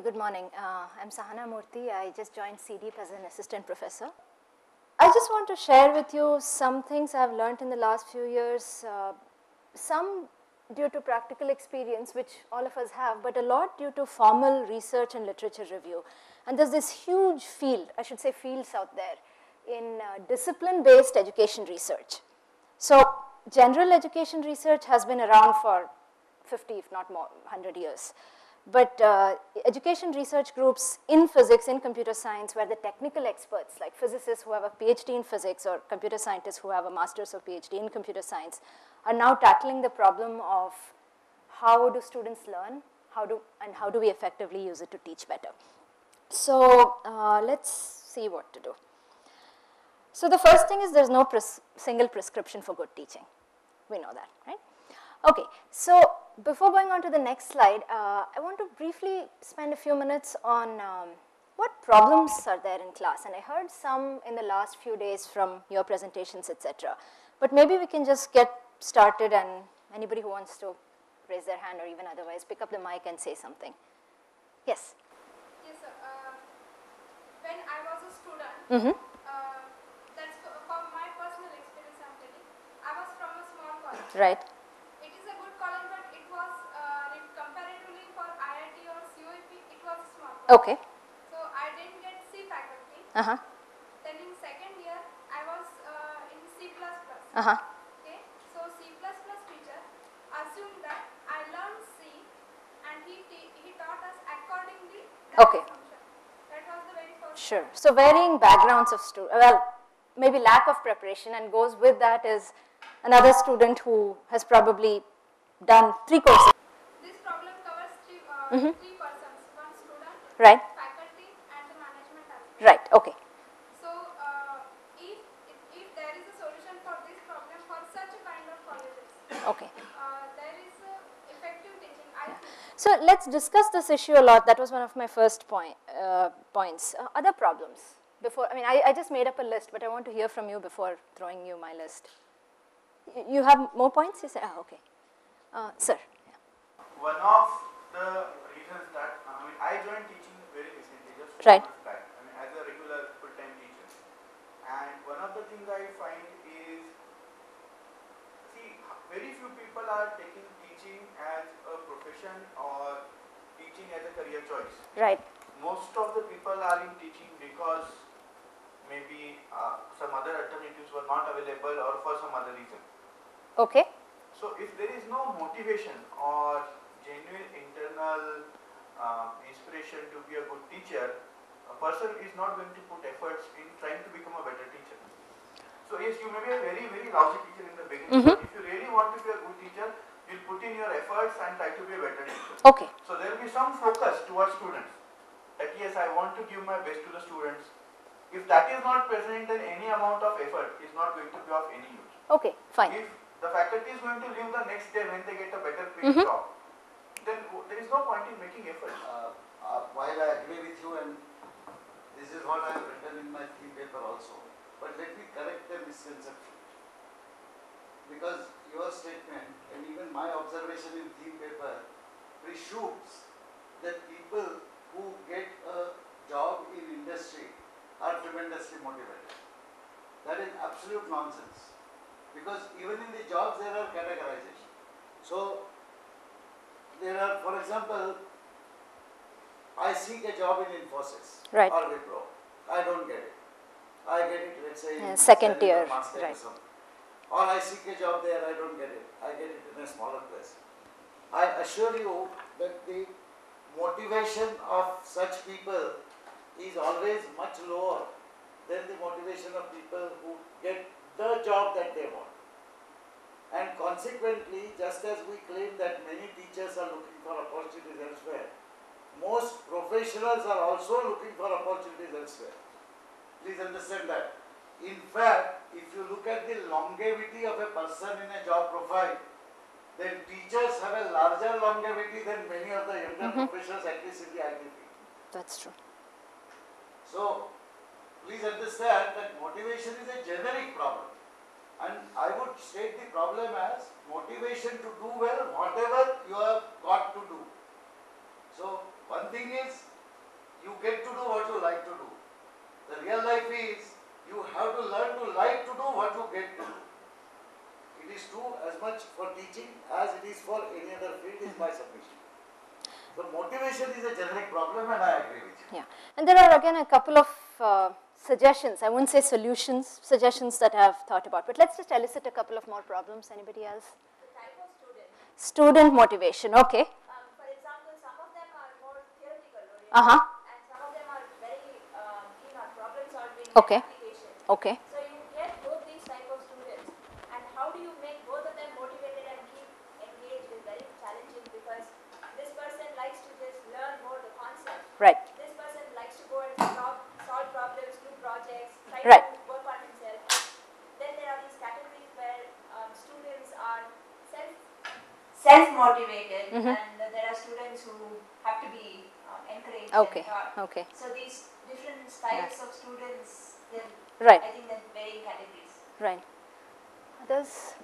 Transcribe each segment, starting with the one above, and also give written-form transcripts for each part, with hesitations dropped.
good morning. I'm Sahana Murthy. I just joined CDEEP as an assistant professor. I just want to share with you some things I've learned in the last few years, some due to practical experience, which all of us have, but a lot due to formal research and literature review. And there's this huge field, I should say fields out there, in discipline-based education research. So general education research has been around for 50, if not more, 100 years. But education research groups in physics, in computer science, where the technical experts, like physicists who have a PhD in physics or computer scientists who have a master's or PhD in computer science, are now tackling the problem of how do students learn, how do we effectively use it to teach better. So let's see what to do. So the first thing is there's no single prescription for good teaching. We know that, right? Okay, so before going on to the next slide, I want to briefly spend a few minutes on what problems are there in class. And I heard some in the last few days from your presentations, etc. But maybe we can just get started, and anybody who wants to raise their hand or even otherwise pick up the mic and say something. Yes? Yes, sir. When I was a student, that's from my personal experience I'm telling. I was from a small college. Right. It is a good college, but it was comparatively for IIT or COEP, it was a small college. Okay. So I didn't get C faculty. Then in second year, I was in C++. Okay. So C++ teacher assumed that I learned C, and he taught us accordingly. Okay. That was the very first. Sure. So varying backgrounds of students, well, maybe lack of preparation, and goes with that is another student who has probably done 3 courses. This problem covers three persons, one student, Right. faculty, and the management as well. Right. Okay. So if there is a solution for this problem for such a kind of colleges, Okay. there is effective teaching, I think. So let's discuss this issue a lot. That was one of my first points. Other problems. Before, I mean, I just made up a list, but I want to hear from you before throwing you my list. You have more points? You say, okay. Sir. Yeah. One of the reasons that, I joined teaching very recently, just 4 Right. months back, as a regular full-time teacher. And one of the things I find is, see, very few people are taking teaching as a profession or teaching as a career choice. Right. Most of the people are in teaching because maybe some other alternatives were not available or for some other reason. Okay. So if there is no motivation or genuine internal inspiration to be a good teacher, a person is not going to put efforts in trying to become a better teacher. So yes, you may be a very, very lousy teacher in the beginning, but if you really want to be a good teacher, you'll put in your efforts and try to be a better teacher. Okay. So there will be some focus towards students, that yes, I want to give my best to the students. If that is not present, then any amount of effort is not going to be of any use. Okay, fine. If the faculty is going to leave the next day when they get a better paid job, then there is no point in making effort. While I agree with you, and this is what I have written in my theme paper also, but let me correct the misconception. Because your statement and even my observation in theme paper presumes that people who get a job in industry are tremendously motivated. That is absolute nonsense. Because even in the jobs there are categorization. So there are, for example, I seek a job in Infosys Right. or Wipro. I don't get it. I get it, let's say, in second studying tier, a master or right. something. Or I seek a job there, I don't get it. I get it in a smaller place. I assure you that the motivation of such people is always much lower than the motivation of people who get the job that they want. And consequently, just as we claim that many teachers are looking for opportunities elsewhere, most professionals are also looking for opportunities elsewhere. Please understand that. In fact, if you look at the longevity of a person in a job profile, then teachers have a larger longevity than many of the younger professionals, at least in the IT field. That's true. So, please understand that motivation is a generic problem. And I would state the problem as motivation to do well whatever you have got to do. So, one thing is you get to do what you like to do. The real life is you have to learn to like to do what you get to do. It is true as much for teaching as it is for any other field, is my submission. So motivation is a generic problem, and I agree with you. Yeah, and there are again a couple of suggestions, I wouldn't say solutions, suggestions that I have thought about, but let's just elicit a couple of more problems. Anybody else? The type of student. Student motivation, okay. For example, some of them are more theoretical oriented, and some of them are very keen on problem solving and application. Okay. So you get both these type of students, and how do you make both of them motivated and keep engaged is very challenging, because this person likes to just learn more the concept. Right. This person likes to go and solve problems, do projects, try Right. to work on himself. Then there are these categories where students are self-motivated, and there are students who have to be encouraged and taught. Okay. So these different types of students, Right. I think they're varying categories. Right. Others?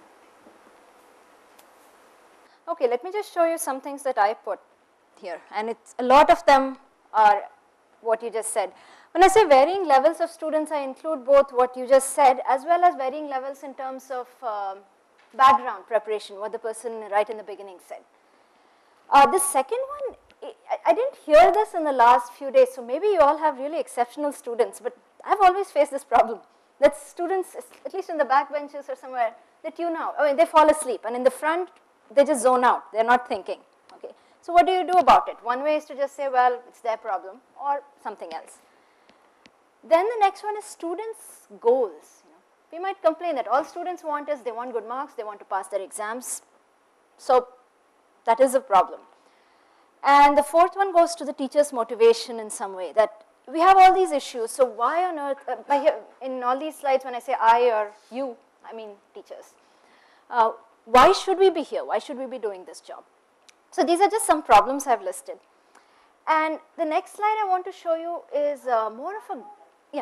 Okay, let me just show you some things that I put here, and it's a lot of them are what you just said. When I say varying levels of students, I include both what you just said as well as varying levels in terms of background preparation, what the person right in the beginning said. The second one, I didn't hear this in the last few days, so maybe you all have really exceptional students, but I've always faced this problem, that students, at least in the back benches or somewhere, they tune out, I mean, they fall asleep, and in the front, they just zone out, they're not thinking, okay. So what do you do about it? One way is to just say, well, it's their problem, or something else. Then the next one is students' goals. We might complain that all students want is they want good marks, they want to pass their exams. So that is a problem. And the fourth one goes to the teacher's motivation in some way, that we have all these issues, so why on earth, in all these slides when I say I or you, I mean teachers. Why should we be here? Why should we be doing this job? So these are just some problems I've listed. And the next slide I want to show you is more of a, yeah.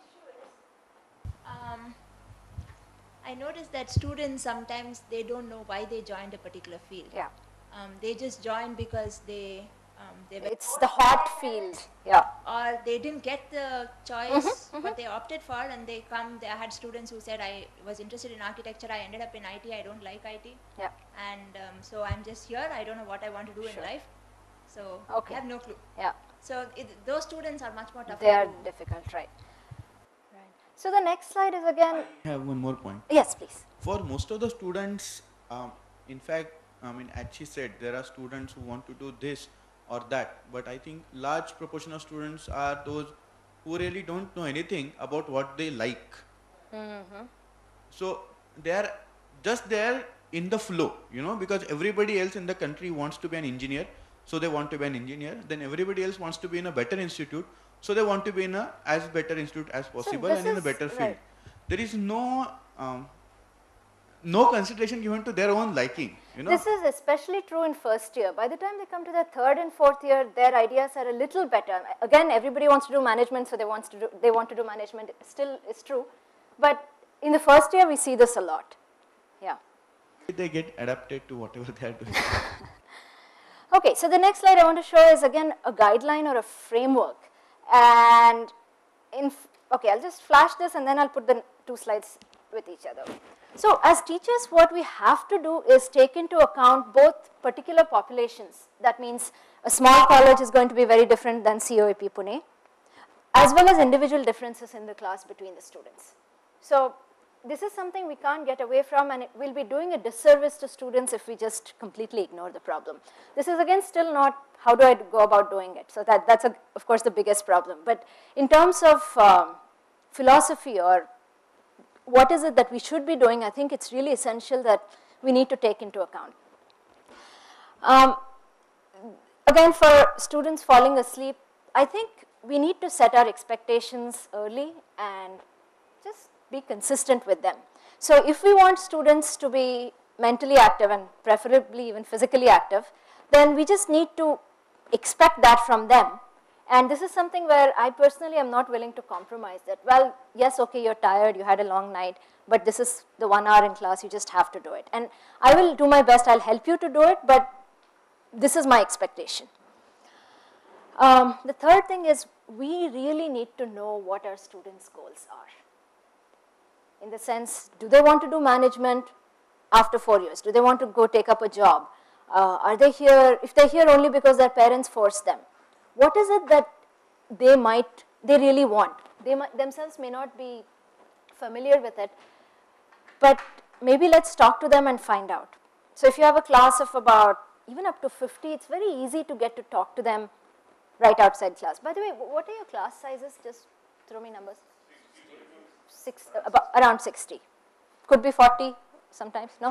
I noticed that students sometimes they don't know why they joined a particular field. Yeah. They just join because they were It's the hot field, yeah. or they didn't get the choice, but they opted for, and they come. I had students who said, I was interested in architecture, I ended up in IT, I don't like IT. Yeah. And so I'm just here, I don't know what I want to do in life. So I have no clue. Yeah. So those students are much more tougher. They are difficult, right. So the next slide is again. I have one more point. Yes, please. For most of the students, in fact, I mean, as she said, there are students who want to do this or that, but I think large proportion of students are those who really don't know anything about what they like. So they are just there in the flow, because everybody else in the country wants to be an engineer, so they want to be an engineer. Then everybody else wants to be in a better institute, so they want to be in a as better institute as possible and in a better field. Right. There is no consideration given to their own liking. This is especially true in first year. By the time they come to their third and fourth year, their ideas are a little better. Again, everybody wants to do management, so they want to do management. It still is true, but in the first year we see this a lot. Yeah. They get adapted to whatever they are doing. Okay, so the next slide I want to show is again a guideline or a framework. And okay, I'll just flash this and then I'll put the two slides with each other. So as teachers, what we have to do is take into account both particular populations. That means a small college is going to be very different than COAP Pune, as well as individual differences in the class between the students. So this is something we can't get away from, and it will be doing a disservice to students if we just completely ignore the problem. This is again still not how do I go about doing it. So that's of course the biggest problem. But in terms of philosophy or what is it that we should be doing, I think it's really essential that we need to take into account. Again, for students falling asleep, I think we need to set our expectations early and just be consistent with them. So if we want students to be mentally active and preferably even physically active, then we just need to expect that from them. And this is something where I personally am not willing to compromise that, well, yes, okay, you're tired, you had a long night, but this is the 1 hour in class, you just have to do it. And I will do my best, I'll help you to do it, but this is my expectation. The third thing is we really need to know what our students' goals are. In the sense, do they want to do management after 4 years? Do they want to go take up a job? Are they here, if they're here only because their parents force them? What is it that they really want? They themselves may not be familiar with it, but maybe let's talk to them and find out. So if you have a class of about even up to 50, it's very easy to get to talk to them right outside class. By the way, what are your class sizes? Just throw me numbers. Around 60. Could be 40 sometimes, no?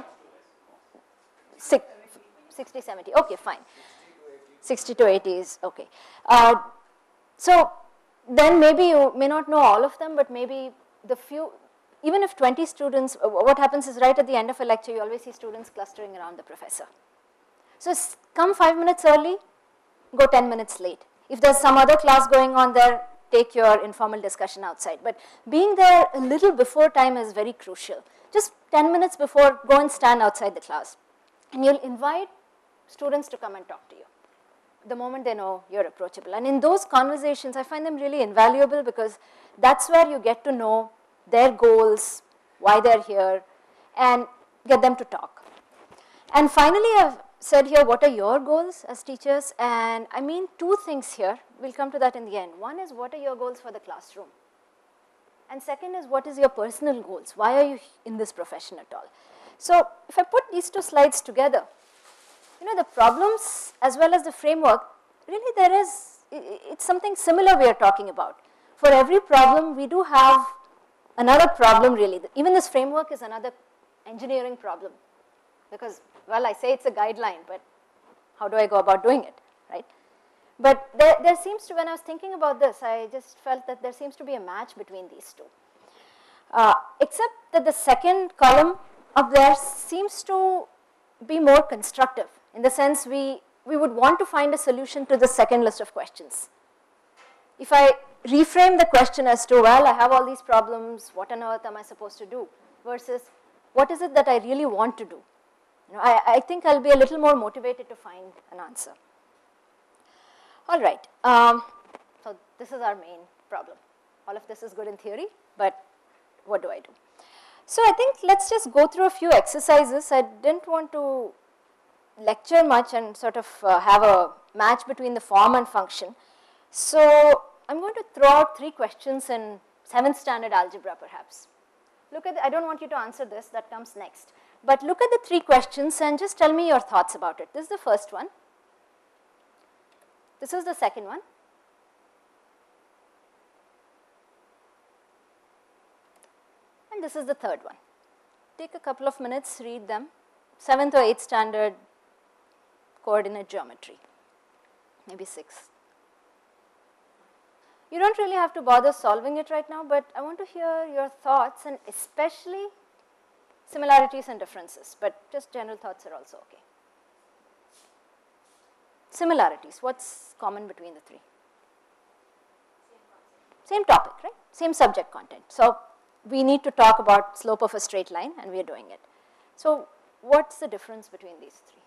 60, 70, okay, fine. 60 to 80 is okay. So then maybe you may not know all of them, but maybe the few, even if 20 students, what happens is right at the end of a lecture, you always see students clustering around the professor. So come 5 minutes early, go 10 minutes late. If there's some other class going on there, take your informal discussion outside. But being there a little before time is very crucial. Just 10 minutes before, go and stand outside the class. And you'll invite students to come and talk to you the moment they know you're approachable. And in those conversations, I find them really invaluable because that's where you get to know their goals, why they're here, and get them to talk. And finally, I've said here, what are your goals as teachers? And I mean two things here. We'll come to that in the end. One is, what are your goals for the classroom? And second is, what is your personal goals? Why are you in this profession at all? So if I put these two slides together, you know, the problems as well as the framework, really it's something similar we are talking about. For every problem, we do have another problem really. Even this framework is another engineering problem because, well, I say it's a guideline, but how do I go about doing it, right? But there seems to, when I was thinking about this, I just felt that there seems to be a match between these two. Except that the second column up there seems to be more constructive in the sense we would want to find a solution to the second list of questions. If I reframe the question as to, well, I have all these problems, what on earth am I supposed to do? Versus, what is it that I really want to do? You know, I think I'll be a little more motivated to find an answer. All right, so this is our main problem. All of this is good in theory, but what do I do? So I think let's just go through a few exercises. I didn't want to lecture much and sort of have a match between the form and function. So I'm going to throw out 3 questions in 7th standard algebra perhaps. Look at, I don't want you to answer this, that comes next. But look at the 3 questions and just tell me your thoughts about it. This is the first one. This is the second one. And this is the third one. Take a couple of minutes, read them. 7th or 8th standard coordinate geometry, maybe 6th. You don't really have to bother solving it right now, but I want to hear your thoughts and especially similarities and differences, but just general thoughts are also okay. Similarities, what's common between the 3? Same topic, right? Same subject content. So we need to talk about slope of a straight line and we are doing it. So what's the difference between these 3?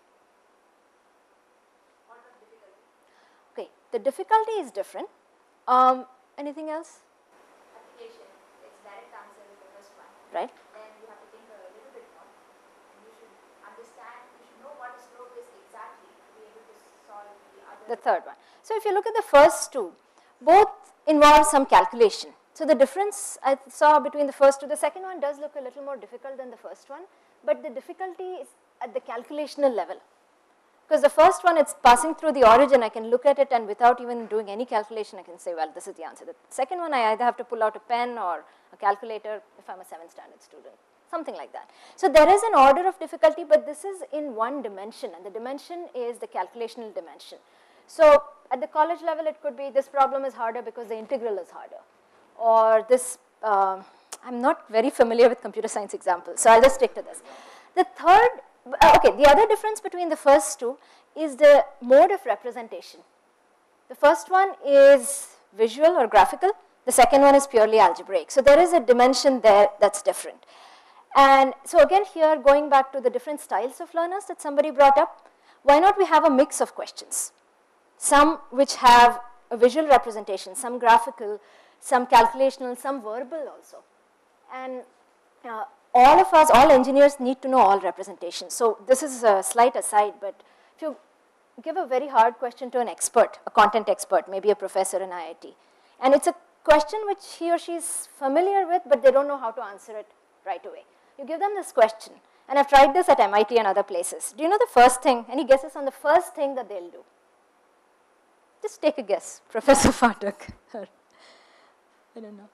Okay, the difficulty is different. Anything else? Application, it's direct answer is the first one. Right. Then you have to think a little bit more. And you should understand, you should know what a slope is exactly to be able to solve the other. The third one. So if you look at the first 2, both involve some calculation. So the difference I saw between the first 2, the second one does look a little more difficult than the first one, but the difficulty is at the calculational level. Because the first one, it's passing through the origin, I can look at it and without even doing any calculation, I can say, well, this is the answer. The second one, I either have to pull out a pen or a calculator if I'm a 7th standard student, something like that. So there is an order of difficulty, but this is in one dimension, and the dimension is the calculational dimension. So at the college level, it could be this problem is harder because the integral is harder. Or this, I'm not very familiar with computer science examples, so I'll just stick to this. The third, okay, the other difference between the first 2 is the mode of representation. The first one is visual or graphical, the second one is purely algebraic. So there is a dimension there that's different. And so again here, going back to the different styles of learners that somebody brought up, why not we have a mix of questions? Some which have a visual representation, some graphical, some calculational, some verbal also. And all of us, all engineers need to know all representations. So this is a slight aside, but if you give a very hard question to an expert, a content expert, maybe a professor in IIT, and it's a question which he or she is familiar with, but they don't know how to answer it right away. You give them this question, and I've tried this at MIT and other places. Do you know the first thing, any guesses on the first thing that they'll do? Just take a guess, Professor Phatak. I don't know.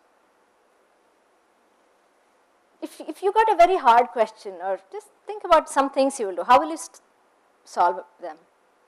If you got a very hard question, or just think about some things you will do, how will you solve them?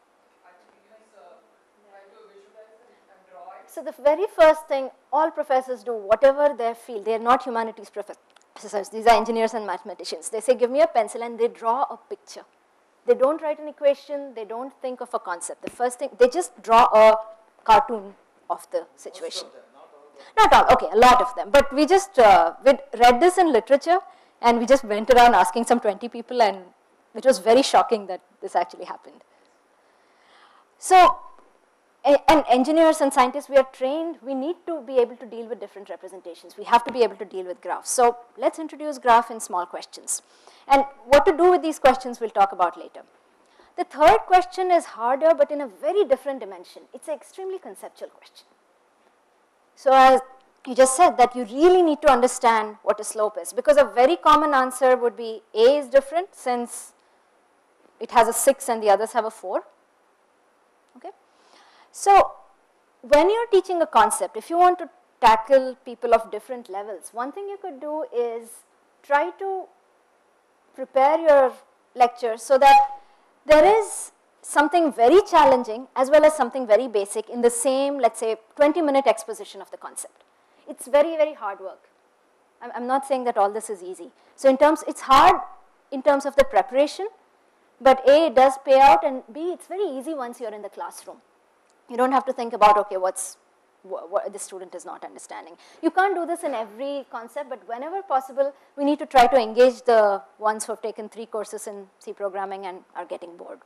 So the very first thing all professors do, whatever their field, they are not humanities professors, these are engineers and mathematicians. They say, give me a pencil, and they draw a picture. They don't write an equation, they don't think of a concept. The first thing, they just draw a cartoon of the situation. Not all, okay, a lot of them. But we just we read this in literature, and we just went around asking some 20 people, and it was very shocking that this actually happened. So, and engineers and scientists, we are trained, we need to be able to deal with different representations. We have to be able to deal with graphs. So let's introduce graph in small questions. And what to do with these questions we'll talk about later. The third question is harder, but in a very different dimension. It's an extremely conceptual question. So as you just said, that you really need to understand what a slope is, because a very common answer would be A is different since it has a 6 and the others have a 4. Okay. So when you're teaching a concept, if you want to tackle people of different levels, one thing you could do is try to prepare your lecture so that there is something very challenging as well as something very basic in the same, let's say, 20-minute exposition of the concept. It's very, very hard work. I'm not saying that all this is easy. So it's hard in terms of the preparation, but A, it does pay out, and B, it's very easy once you're in the classroom. You don't have to think about, okay, what the student is not understanding. You can't do this in every concept, but whenever possible, we need to try to engage the ones who have taken 3 courses in C programming and are getting bored.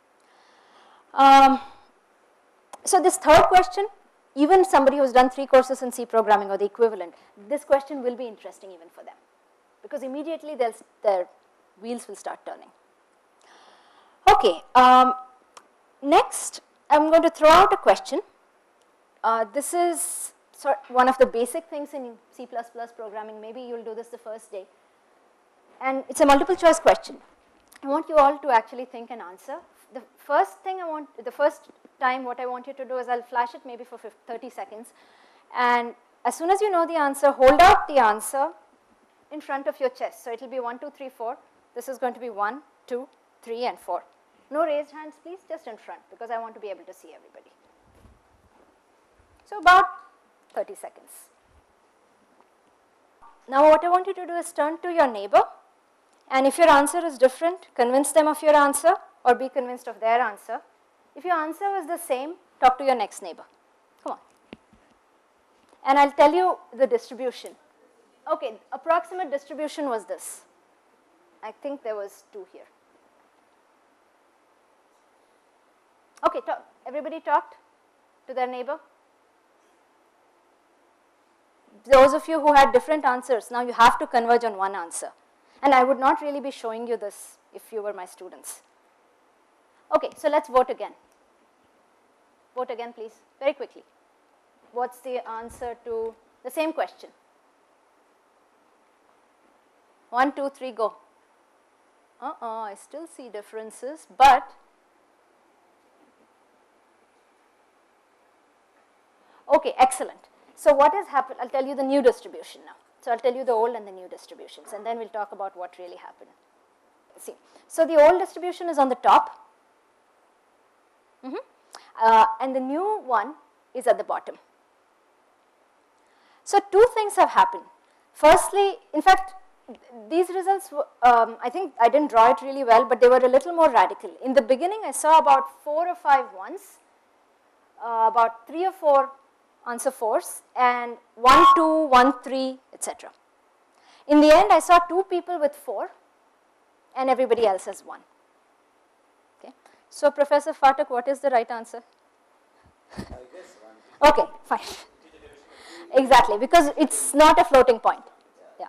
So this third question, even somebody who's done 3 courses in C programming or the equivalent, this question will be interesting even for them, because immediately their wheels will start turning. Okay, next I'm going to throw out a question. This is one of the basic things in C++ programming. Maybe you'll do this the first day. And it's a multiple choice question. I want you all to actually think and answer. The first time what I want you to do is I'll flash it maybe for 30 seconds. And as soon as you know the answer, hold out the answer in front of your chest. So it will be 1, 2, 3, 4. This is going to be 1, 2, 3, and 4. No raised hands, please, just in front, because I want to be able to see everybody. So about 30 seconds. Now what I want you to do is turn to your neighbor, and if your answer is different, convince them of your answer or be convinced of their answer. If your answer was the same, talk to your next neighbor. Come on. And I'll tell you the distribution. Okay, approximate distribution was this. I think there was 2 here. Okay, everybody talked to their neighbor? Those of you who had different answers, now you have to converge on one answer. And I would not really be showing you this if you were my students. Okay, so let's vote again. Vote again, please, very quickly. What's the answer to the same question? 1, 2, 3, go. I still see differences, but okay, excellent. So what has happened, I'll tell you the new distribution now. So I'll tell you the old and the new distributions, and then we'll talk about what really happened. See, so the old distribution is on the top, and the new one is at the bottom. So 2 things have happened. Firstly, in fact, these results, I think I didn't draw it really well, but they were a little more radical. In the beginning, I saw about 4 or 5 ones, about 3 or 4 answer 4s, and 1, 2, 1, 3, etc. In the end, I saw 2 people with 4, and everybody else has 1. Okay. So Professor Phatak, what is the right answer? I guess one. Okay, fine. Exactly, because it's not a floating point. Yeah.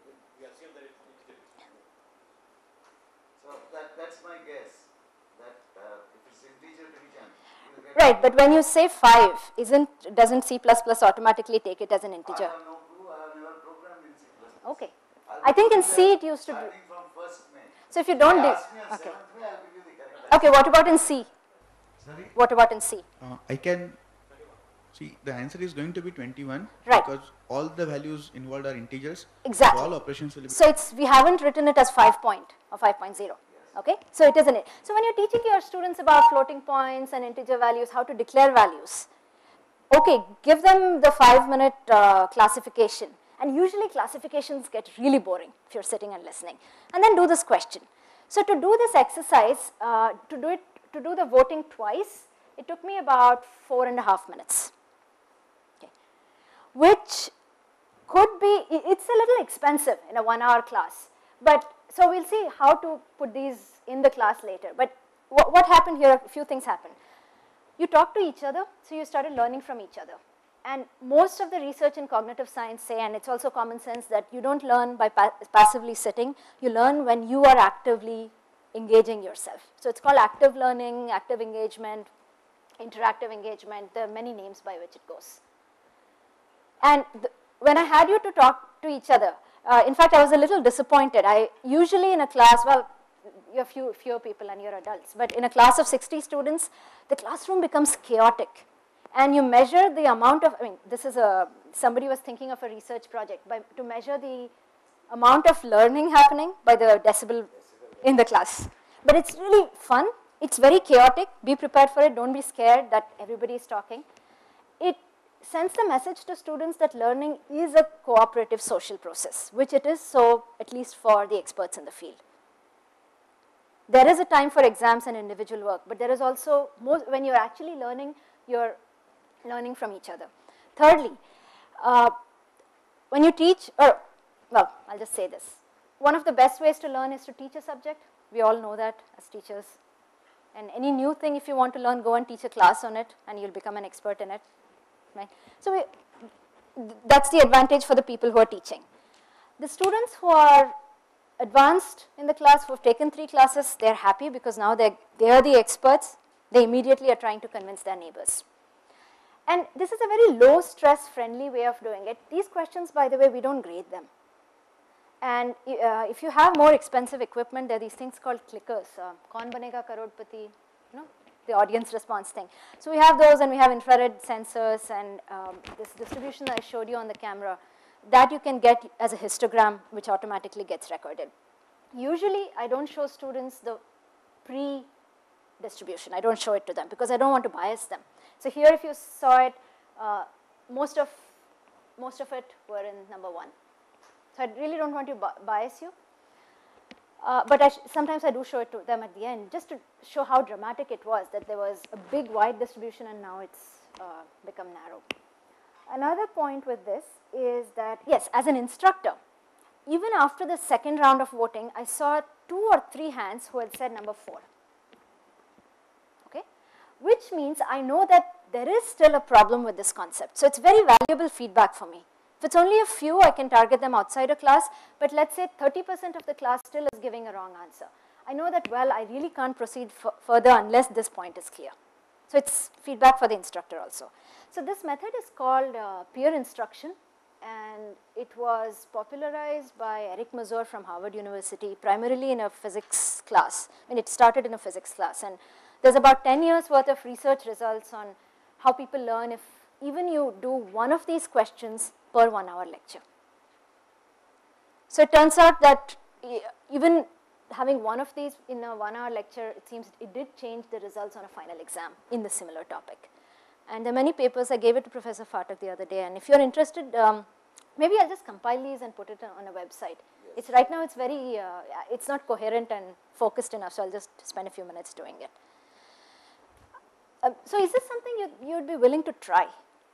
So that's my guess, that if it's integer division, you'll get... Right, but when you say 5, doesn't C++ automatically take it as an integer? I have no clue, I have never programmed in C++. Okay. I'll I think in give you C the it used to do. starting from 1st May. So if you don't do... Ask me on Okay. 7th May, I'll give you the correct answer. Okay, what about in C? Sorry? What about in C? I can see the answer is going to be 21 Right. because all the values involved are integers. Exactly. So all operations will be. So we haven't written it as 5 point or 5.0. Okay, so it isn't it. So when you're teaching your students about floating points and integer values, how to declare values, okay, give them the 5-minute classification. And usually classifications get really boring if you're sitting and listening. And then do this question. So to do this exercise, to do the voting twice, it took me about 4.5 minutes. Okay, which could be, it's a little expensive in a 1-hour class, but so we'll see how to put these in the class later. But what happened here, a few things happened. You talked to each other, so you started learning from each other. And most of the research in cognitive science say, and it's also common sense, that you don't learn by passively sitting, you learn when you are actively engaging yourself. So it's called active learning, active engagement, interactive engagement, there are many names by which it goes. And when I had you to talk to each other, in fact, I was a little disappointed. I usually in a class, well, you're fewer people and you're adults, but in a class of 60 students, the classroom becomes chaotic. And you measure the amount of, I mean, this is somebody was thinking of a research project, to measure the amount of learning happening by the decibel in the class. But it's really fun. It's very chaotic. Be prepared for it. Don't be scared that everybody is talking. It sends the message to students that learning is a cooperative social process, which it is so, at least for the experts in the field. There is a time for exams and individual work, but there is also, when you're actually learning, you're learning from each other. Thirdly, when you teach, well, I'll just say this. One of the best ways to learn is to teach a subject. We all know that as teachers. And any new thing, if you want to learn, go and teach a class on it, and you'll become an expert in it. Right? So that's the advantage for the people who are teaching. The students who are advanced in the class, who have taken 3 classes, they're happy because now they are the experts. They immediately are trying to convince their neighbors. And this is a very low stress friendly way of doing it. These questions, by the way, we don't grade them. And if you have more expensive equipment, there are these things called clickers. Kaun banega karodpati, the audience response thing. So we have those, and we have infrared sensors, and this distribution that I showed you on the camera, that you can get as a histogram, which automatically gets recorded. Usually, I don't show students the pre-distribution. I don't show it to them because I don't want to bias them. So here, if you saw it, most of it were in number 1. So I really don't want to bias you. But sometimes I do show it to them at the end, just to show how dramatic it was, that there was a big wide distribution and now it's become narrow. Another point with this is that, yes, as an instructor, even after the second round of voting, I saw 2 or 3 hands who had said number 4. Okay? Which means I know that there is still a problem with this concept. So it's very valuable feedback for me. If it's only a few, I can target them outside a class, but let's say 30% of the class still is giving a wrong answer. I know that, well, I really can't proceed further unless this point is clear. So it's feedback for the instructor also. So this method is called peer instruction, and it was popularized by Eric Mazur from Harvard University, primarily in a physics class. And it started in a physics class, and there's about 10 years worth of research results on how people learn if even you do one of these questions per 1-hour lecture. So it turns out that even having one of these in a 1-hour lecture, it seems it did change the results on a final exam in the similar topic. And there are many papers. I gave it to Professor Phatak the other day, and if you're interested, maybe I'll just compile these and put it on a website. Yes. It's right now, it's very, it's not coherent and focused enough, so I'll just spend a few minutes doing it. So is this something you'd be willing to try?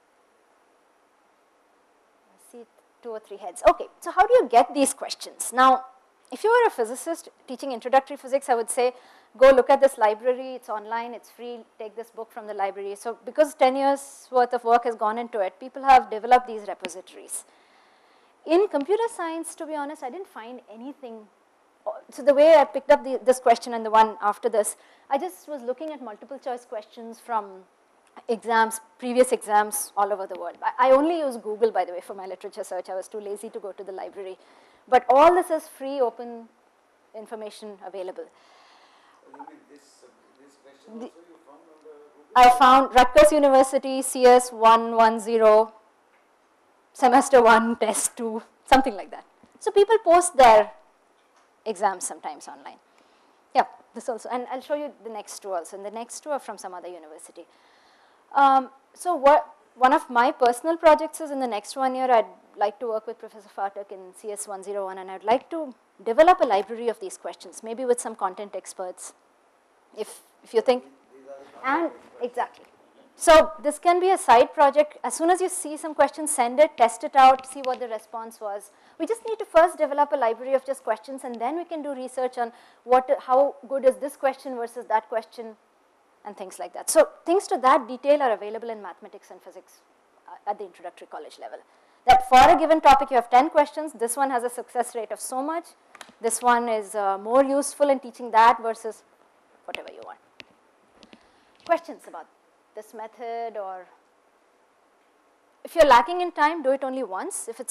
I see 2 or 3 heads. Okay, so how do you get these questions? Now, if you were a physicist teaching introductory physics, I would say go look at this library, it's online, it's free, take this book from the library. So because 10 years worth of work has gone into it, people have developed these repositories. In computer science, to be honest, I didn't find anything. So the way I picked up this question and the one after this, I just was looking at multiple choice questions from exams, previous exams all over the world. I only use Google, by the way, for my literature search. I was too lazy to go to the library. But all this is free, open information available. You mean this question also you found on the Google? I found Rutgers University, CS 110, semester 1, test 2, something like that. So people post their exams sometimes online. Yeah, this also, and I'll show you the next two also, and the next two are from some other university. So one of my personal projects is in the next 1 year, I'd like to work with Professor Phatak in CS 101, and I'd like to develop a library of these questions, maybe with some content experts, if you think, and exactly. So this can be a side project. As soon as you see some questions, send it, test it out, see what the response was. We just need to first develop a library of just questions, and then we can do research on how good is this question versus that question, and things like that. So things to that detail are available in mathematics and physics at the introductory college level. That for a given topic you have 10 questions, this one has a success rate of so much, this one is more useful in teaching that versus whatever you want. Questions about this method, or if you're lacking in time, do it only once. If it's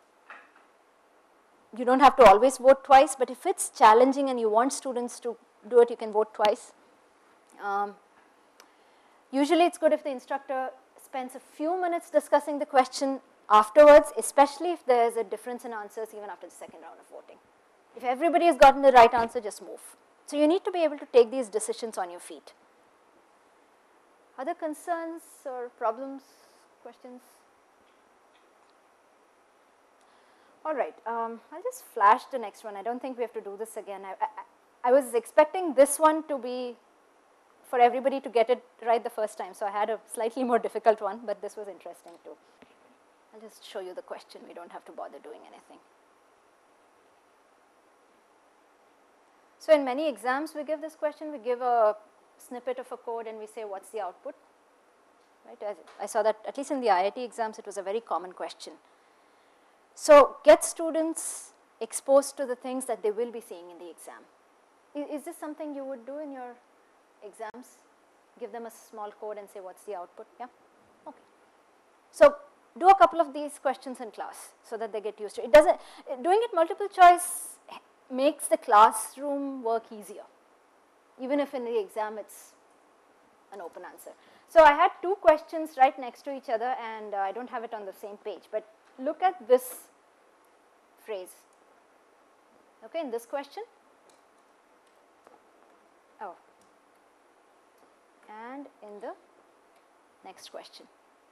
you don't have to always vote twice, but if it's challenging and you want students to do it, you can vote twice. Usually it's good if the instructor spends a few minutes discussing the question afterwards, especially if there's a difference in answers even after the second round of voting. If everybody has gotten the right answer, just move. So you need to be able to take these decisions on your feet. Other concerns or problems, questions? All right, I'll just flash the next one. I don't think we have to do this again. I was expecting this one to be for everybody to get it right the first time, so I had a slightly more difficult one, but this was interesting too. I'll just show you the question. We don't have to bother doing anything. So in many exams, we give this question. We give a snippet of a code and we say, what's the output? Right? I saw that at least in the IIT exams, it was a very common question. So get students exposed to the things that they will be seeing in the exam. Is this something you would do in your exams? Give them a small code and say, what's the output? Yeah? Okay. So do a couple of these questions in class so that they get used to it. Doing it multiple choice makes the classroom work easier, even if in the exam it's an open answer. So I had two questions right next to each other, and I don't have it on the same page, but look at this phrase. Okay, in this question. Oh. And in the next question.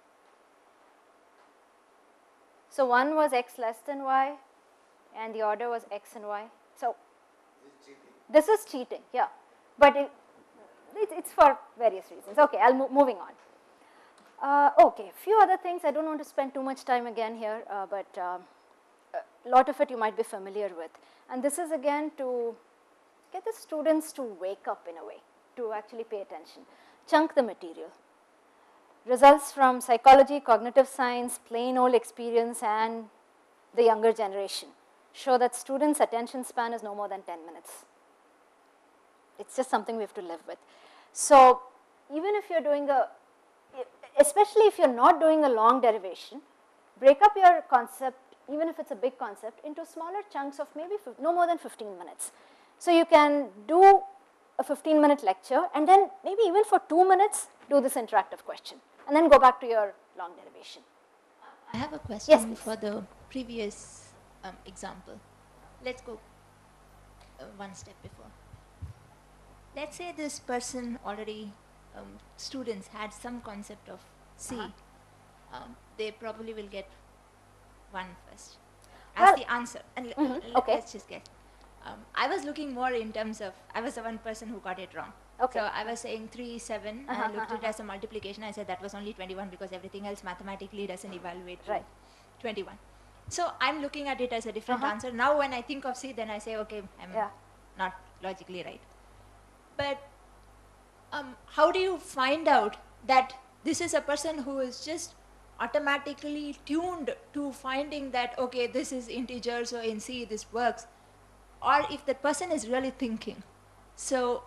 So one was x less than y, and the order was x and y. So this is cheating, yeah, but it's for various reasons. Okay, moving on. Okay, few other things. I don't want to spend too much time again here, but a lot of it you might be familiar with. And this is again to get the students to wake up in a way, to actually pay attention. Chunk the material. Results from psychology, cognitive science, plain old experience, and the younger generation show that students' attention span is no more than 10 minutes. It's just something we have to live with. So even if you're doing especially if you're not doing a long derivation, break up your concept, even if it's a big concept, into smaller chunks of maybe no more than 15 minutes. So you can do a 15-minute lecture, and then maybe even for 2 minutes, do this interactive question, and then go back to your long derivation. I have a question Yes, for the previous example. Let's go one step before. Let's say this person already, students had some concept of C. They probably will get 1 first as the answer. And okay. let's just get. I was looking more in terms of, I was the one person who got it wrong. Okay. So I was saying 3, 7, and I looked at it as a multiplication. I said that was only 21 because everything else mathematically doesn't evaluate to 21. So I'm looking at it as a different answer. Now when I think of C, then I say, okay, I'm not logically right. But how do you find out that this is a person who is just automatically tuned to finding that, okay, this is integer, so in C this works, or if that person is really thinking? So,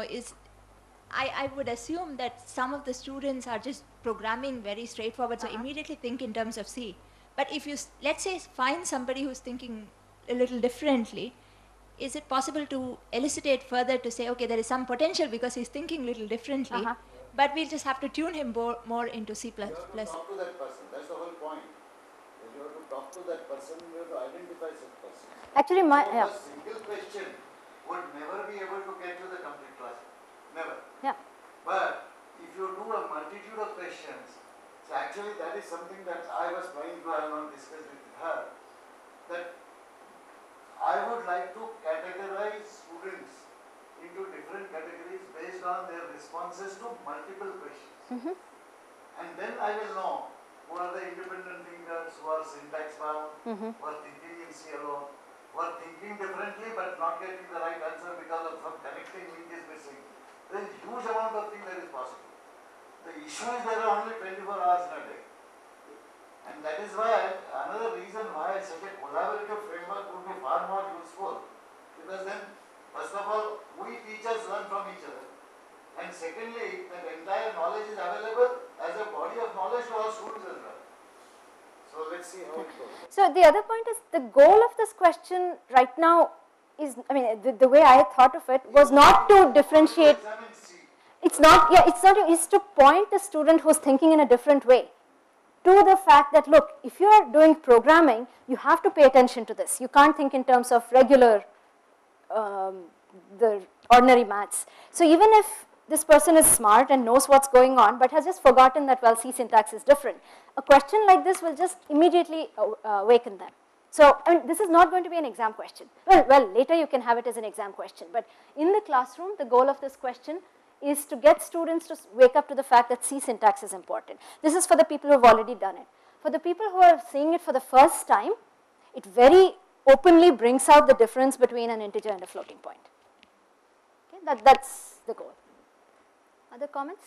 I would assume that some of the students are just programming very straightforward, so immediately think in terms of C. But if you, let's say, find somebody who's thinking a little differently, is it possible to elucidate further to say, okay, there is some potential because he's thinking a little differently, but we'll just have to tune him more into C++. You have to talk to that person. That's the whole point. You have to talk to that person. You have to identify such person. Actually, A single question would never be able to get you the complete class. Never. Yeah. But if you do a multitude of questions, so actually that is something that I was trying to have not discussed with her, that I would like to categorize students into different categories based on their responses to multiple questions. And then I will know who are the independent thinkers, who are syntax bound, who are thinking in C alone, who are thinking differently but not getting the right answer because of some connecting link is missing. There is huge amount of things that is possible. The issue is there are only 24 hours in a day. And that is why, another reason why such a collaborative framework would be far more useful, because then, first of all, we teachers learn from each other. And secondly, that entire knowledge is available as a body of knowledge to all students as well. So let's see how it goes. So the other point is, the goal of this question right now is, I mean, the way I thought of it was not to differentiate. It's not, it's to point the student who's thinking in a different way to the fact that, look, if you are doing programming, you have to pay attention to this. You can't think in terms of regular, the ordinary maths. So even if this person is smart and knows what's going on, but has just forgotten that, well, C syntax is different, a question like this will just immediately awaken them. So, I mean, this is not going to be an exam question. Well, later you can have it as an exam question, but in the classroom, the goal of this question is to get students to wake up to the fact that C syntax is important. This is for the people who have already done it. For the people who are seeing it for the first time, it very openly brings out the difference between an integer and a floating point. Okay, that's the goal. Other comments?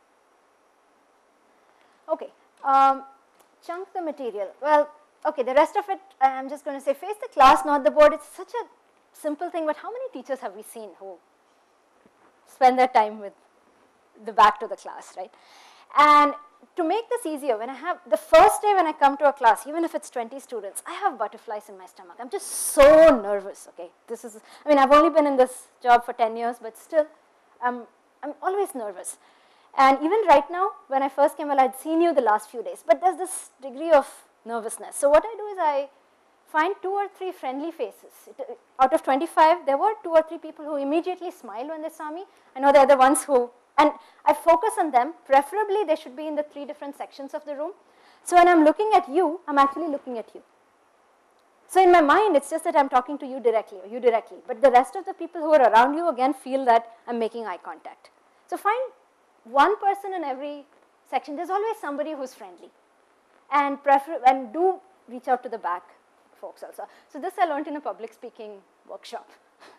Okay, chunk the material. Well, okay, the rest of it, I'm just going to say, face the class, not the board. It's such a simple thing, but how many teachers have we seen who spend their time with the back to the class, right? And to make this easier, when I have, the first day when I come to a class, even if it's 20 students, I have butterflies in my stomach. I'm just so nervous, okay? This is, I mean, I've only been in this job for 10 years, but still, I'm always nervous. And even right now, when I first came, well, I'd seen you the last few days, but there's this degree of nervousness. So what I do is I find 2 or 3 friendly faces. Out of 25, there were 2 or 3 people who immediately smiled when they saw me. I know they're the ones who, and I focus on them. Preferably, they should be in the 3 different sections of the room. So when I'm looking at you, I'm actually looking at you. So in my mind, it's just that I'm talking to you directly, or you directly. But the rest of the people who are around you, again, feel that I'm making eye contact. So find one person in every section. There's always somebody who's friendly. And do reach out to the back folks also. So this I learned in a public speaking workshop.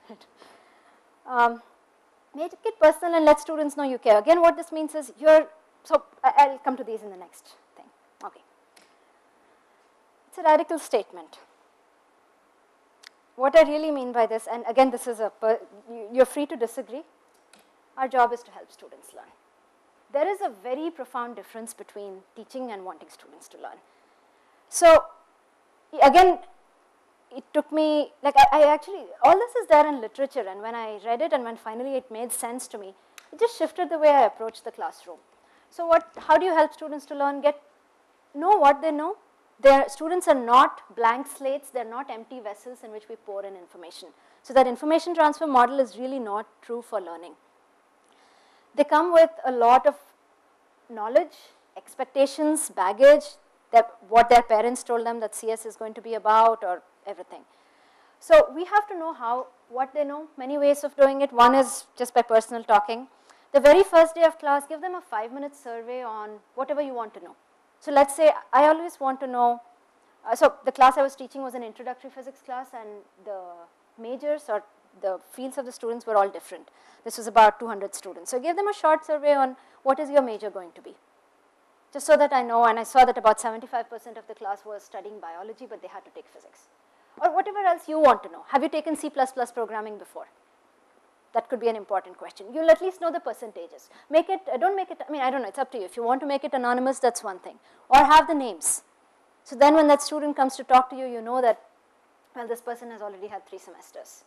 Make it personal and let students know you care. Again, what this means is so I'll come to these in the next thing. Okay. It's a radical statement. What I really mean by this, and again, this is you're free to disagree. Our job is to help students learn. There is a very profound difference between teaching and wanting students to learn. So again, it took me, like I actually, all this is there in literature, and when I read it and when finally it made sense to me, it just shifted the way I approached the classroom. So how do you help students to learn? Know what they know. Students are not blank slates, they're not empty vessels in which we pour in information. So that information transfer model is really not true for learning. They come with a lot of knowledge, expectations, baggage, what their parents told them that CS is going to be about, or everything. So we have to know what they know, many ways of doing it. One is just by personal talking. The very first day of class, give them a 5-minute survey on whatever you want to know. So let's say I always want to know, so the class I was teaching was an introductory physics class, and the majors or the fields of the students were all different. This was about 200 students. So I gave them a short survey on what is your major going to be. Just so that I know, and I saw that about 75% of the class was studying biology, but they had to take physics. Or whatever else you want to know. Have you taken C++ programming before? That could be an important question. You'll at least know the percentages. Make it, don't make it, I mean, I don't know, it's up to you. If you want to make it anonymous, that's one thing. Or have the names. So then when that student comes to talk to you, you know that, well, this person has already had 3 semesters.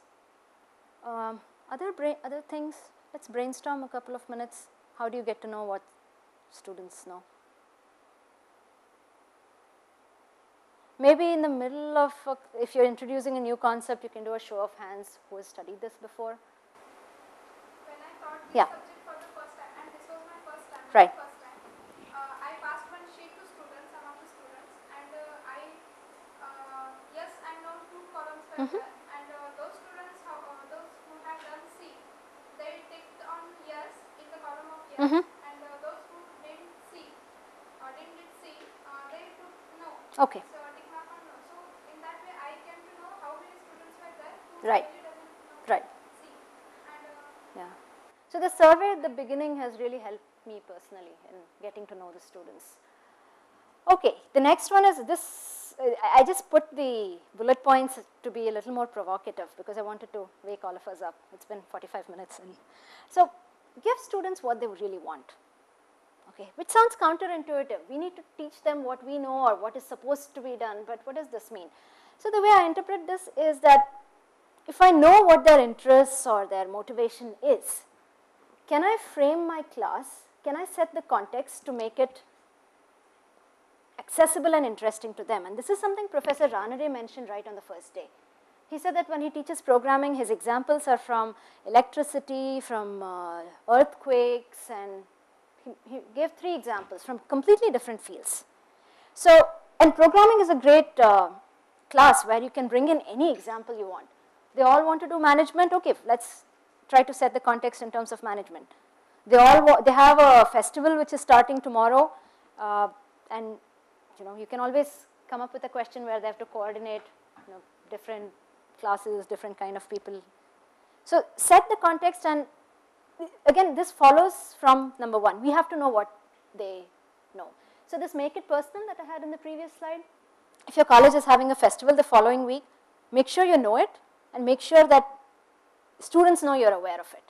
Other things, let's brainstorm a couple of minutes. How do you get to know what students know? Maybe in the middle of, if you're introducing a new concept, you can do a show of hands who has studied this before. When I taught this Yeah. subject for the first time, and this was my first time, Right. I passed one sheet to students, some of the students, and yes and no 2 columns were there, and those students, those who had done C, they ticked on yes in the column of yes, and those who didn't C, didn't C, they put no. Okay. So tick mark on no. So in that way, I came to know how many students were there who Right. really doesn't know Right. C, and Yeah. So the survey at the beginning has really helped me personally in getting to know the students. Okay, the next one is this, I just put the bullet points to be a little more provocative because I wanted to wake all of us up. It's been 45 minutes. So give students what they really want, okay, which sounds counterintuitive. We need to teach them what we know or what is supposed to be done, but what does this mean? So the way I interpret this is that if I know what their interests or their motivation is, can I frame my class, can I set the context to make it accessible and interesting to them? And this is something Professor Ranade mentioned right on the first day. He said that when he teaches programming, his examples are from electricity, from earthquakes, and he gave 3 examples from completely different fields. So, and programming is a great class where you can bring in any example you want. They all want to do management, okay, let's try to set the context in terms of management. They have a festival which is starting tomorrow, and you can always come up with a question where they have to coordinate different classes, different kind of people. So set the context, and again this follows from number 1. We have to know what they know. So this make it personal that I had in the previous slide. If your college is having a festival the following week, make sure you know it and make sure that students know you're aware of it.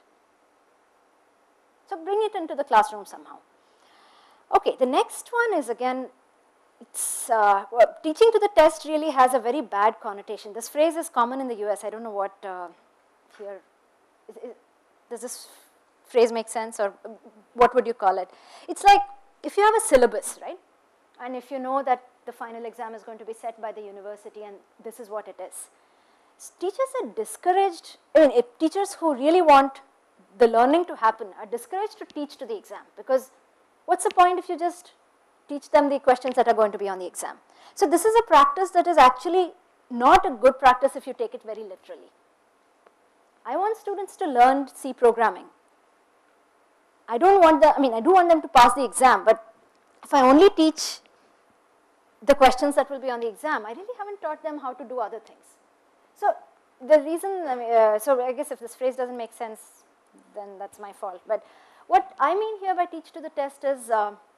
So bring it into the classroom somehow. Okay, the next one is again, it's teaching to the test really has a very bad connotation. This phrase is common in the US. I don't know what here, does this phrase make sense, or what would you call it? It's like if you have a syllabus, right? And if you know that the final exam is going to be set by the university and this is what it is. Teachers are discouraged, teachers who really want the learning to happen are discouraged to teach to the exam, because what's the point if you just teach them the questions that are going to be on the exam? So this is a practice that is actually not a good practice if you take it very literally. I want students to learn C programming. I don't want I do want them to pass the exam, but if I only teach the questions that will be on the exam, I really haven't taught them how to do other things. So the reason, so I guess if this phrase doesn't make sense, then that's my fault. But what I mean here by teach to the test is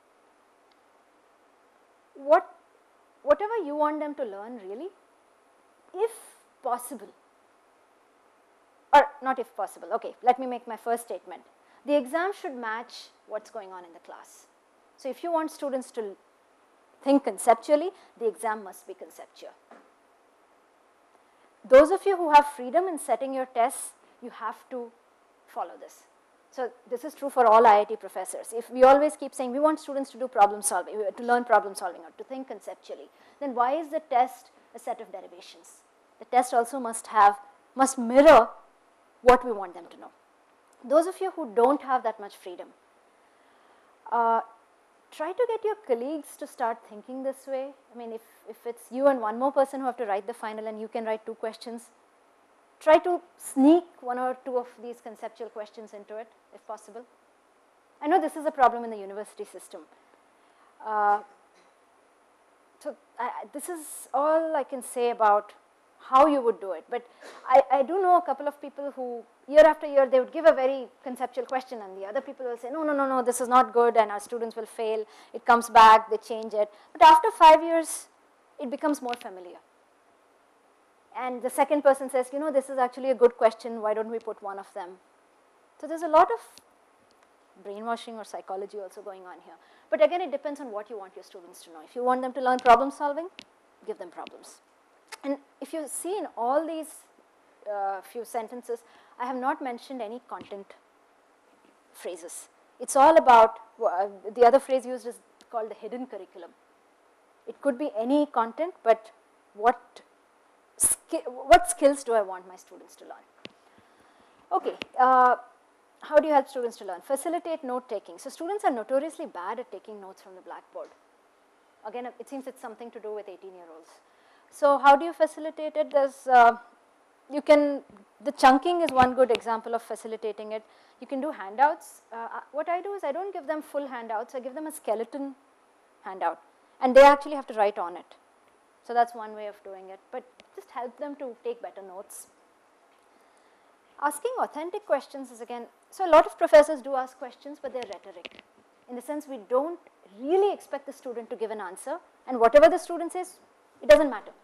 whatever you want them to learn really, if possible, or not if possible, okay, let me make my first statement. The exam should match what's going on in the class. So if you want students to think conceptually, the exam must be conceptual. Those of you who have freedom in setting your tests, you have to follow this. So this is true for all IIT professors. If we always keep saying we want students to do problem solving, to learn problem solving or to think conceptually, then why is the test a set of derivations? The test also must mirror what we want them to know. Those of you who don't have that much freedom, try to get your colleagues to start thinking this way. I mean, if it's you and one more person who have to write the final and you can write 2 questions, try to sneak 1 or 2 of these conceptual questions into it, if possible. I know this is a problem in the university system. So this is all I can say about how you would do it. But I do know a couple of people who year after year they would give a very conceptual question and the other people will say, no, this is not good and our students will fail. It comes back, they change it. But after 5 years, it becomes more familiar. And the second person says, this is actually a good question, why don't we put one of them? So there's a lot of brainwashing or psychology also going on here. But again, it depends on what you want your students to know. If you want them to learn problem solving, give them problems. And if you see in all these few sentences, I have not mentioned any content phrases. It's all about, the other phrase used is called the hidden curriculum. It could be any content, but what skills do I want my students to learn? Okay, how do you help students to learn? Facilitate note taking. So students are notoriously bad at taking notes from the blackboard. Again, it seems it's something to do with 18-year-olds. So how do you facilitate it? There's, the chunking is one good example of facilitating it. You can do handouts. What I do is I don't give them full handouts, I give them a skeleton handout. And they actually have to write on it. So that's one way of doing it. But just help them to take better notes. Asking authentic questions is again, so a lot of professors do ask questions, but they're rhetoric. In the sense we don't really expect the student to give an answer, and whatever the student says, it doesn't matter.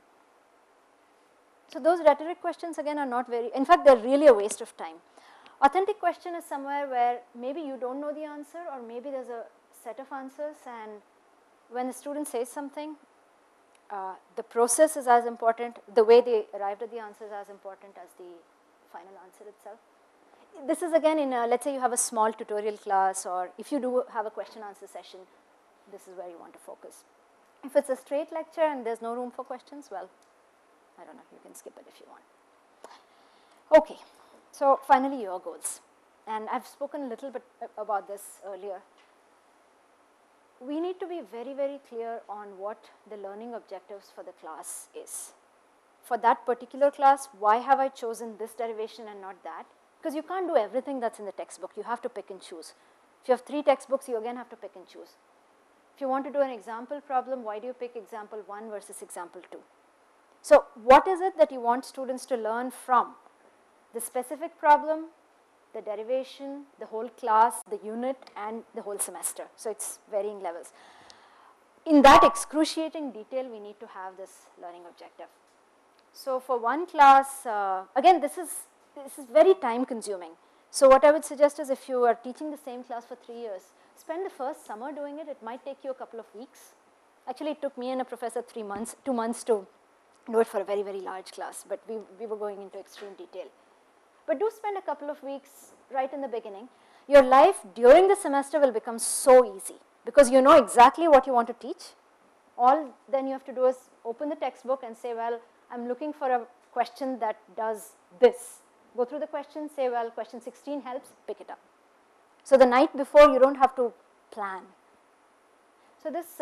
So those rhetoric questions again are not very, in fact they're really a waste of time. Authentic question is somewhere where maybe you don't know the answer, or maybe there's a set of answers, and when the student says something, the process is as important, the way they arrived at the answer is as important as the final answer itself. This is again in, let's say you have a small tutorial class, or if you do have a question answer session, this is where you want to focus. If it's a straight lecture and there's no room for questions, well, I don't know, you can skip it if you want. Okay, so finally your goals. And I've spoken a little bit about this earlier. We need to be very, very clear on what the learning objectives for the class is. For that particular class, why have I chosen this derivation and not that? Because you can't do everything that's in the textbook. You have to pick and choose. If you have 3 textbooks, you again have to pick and choose. If you want to do an example problem, why do you pick example 1 versus example 2? So what is it that you want students to learn from? The specific problem, the derivation, the whole class, the unit, and the whole semester. So it's varying levels. In that excruciating detail, we need to have this learning objective. So for one class, again, this is very time consuming. So what I would suggest is if you are teaching the same class for 3 years, spend the first summer doing it. It might take you a couple of weeks. Actually, it took me and a professor 2 months to do it for a very, very large class, but we were going into extreme detail. But do spend a couple of weeks right in the beginning. Your life during the semester will become so easy because you know exactly what you want to teach. All then you have to do is open the textbook and say, well, I'm looking for a question that does this. Go through the question, say, well, question 16 helps, pick it up. So the night before, you don't have to plan. So this,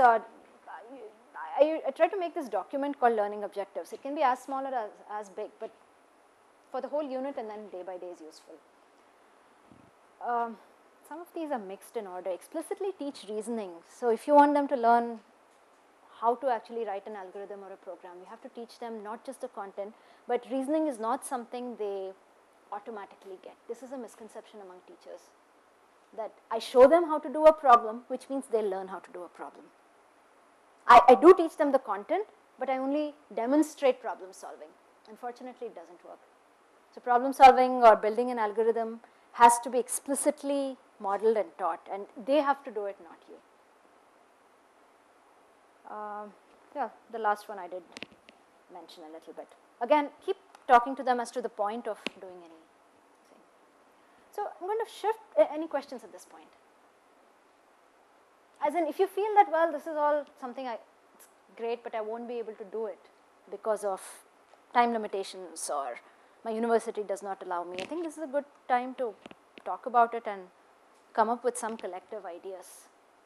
I try to make this document called learning objectives. It can be as small or as big, but for the whole unit and then day by day is useful. Some of these are mixed in order. Explicitly teach reasoning. So if you want them to learn how to actually write an algorithm or a program, you have to teach them not just the content, but reasoning is not something they automatically get. This is a misconception among teachers, that I show them how to do a problem, which means they learn how to do a problem. I do teach them the content, but I only demonstrate problem solving. Unfortunately, it doesn't work. So problem solving or building an algorithm has to be explicitly modeled and taught, and they have to do it, not you. Yeah, the last one I did mention a little bit. Again, keep talking to them as to the point of doing anything. So I'm going to shift. Any questions at this point? As in, if you feel that, well, this is all something it's great, but I won't be able to do it because of time limitations or my university does not allow me, I think this is a good time to talk about it and come up with some collective ideas.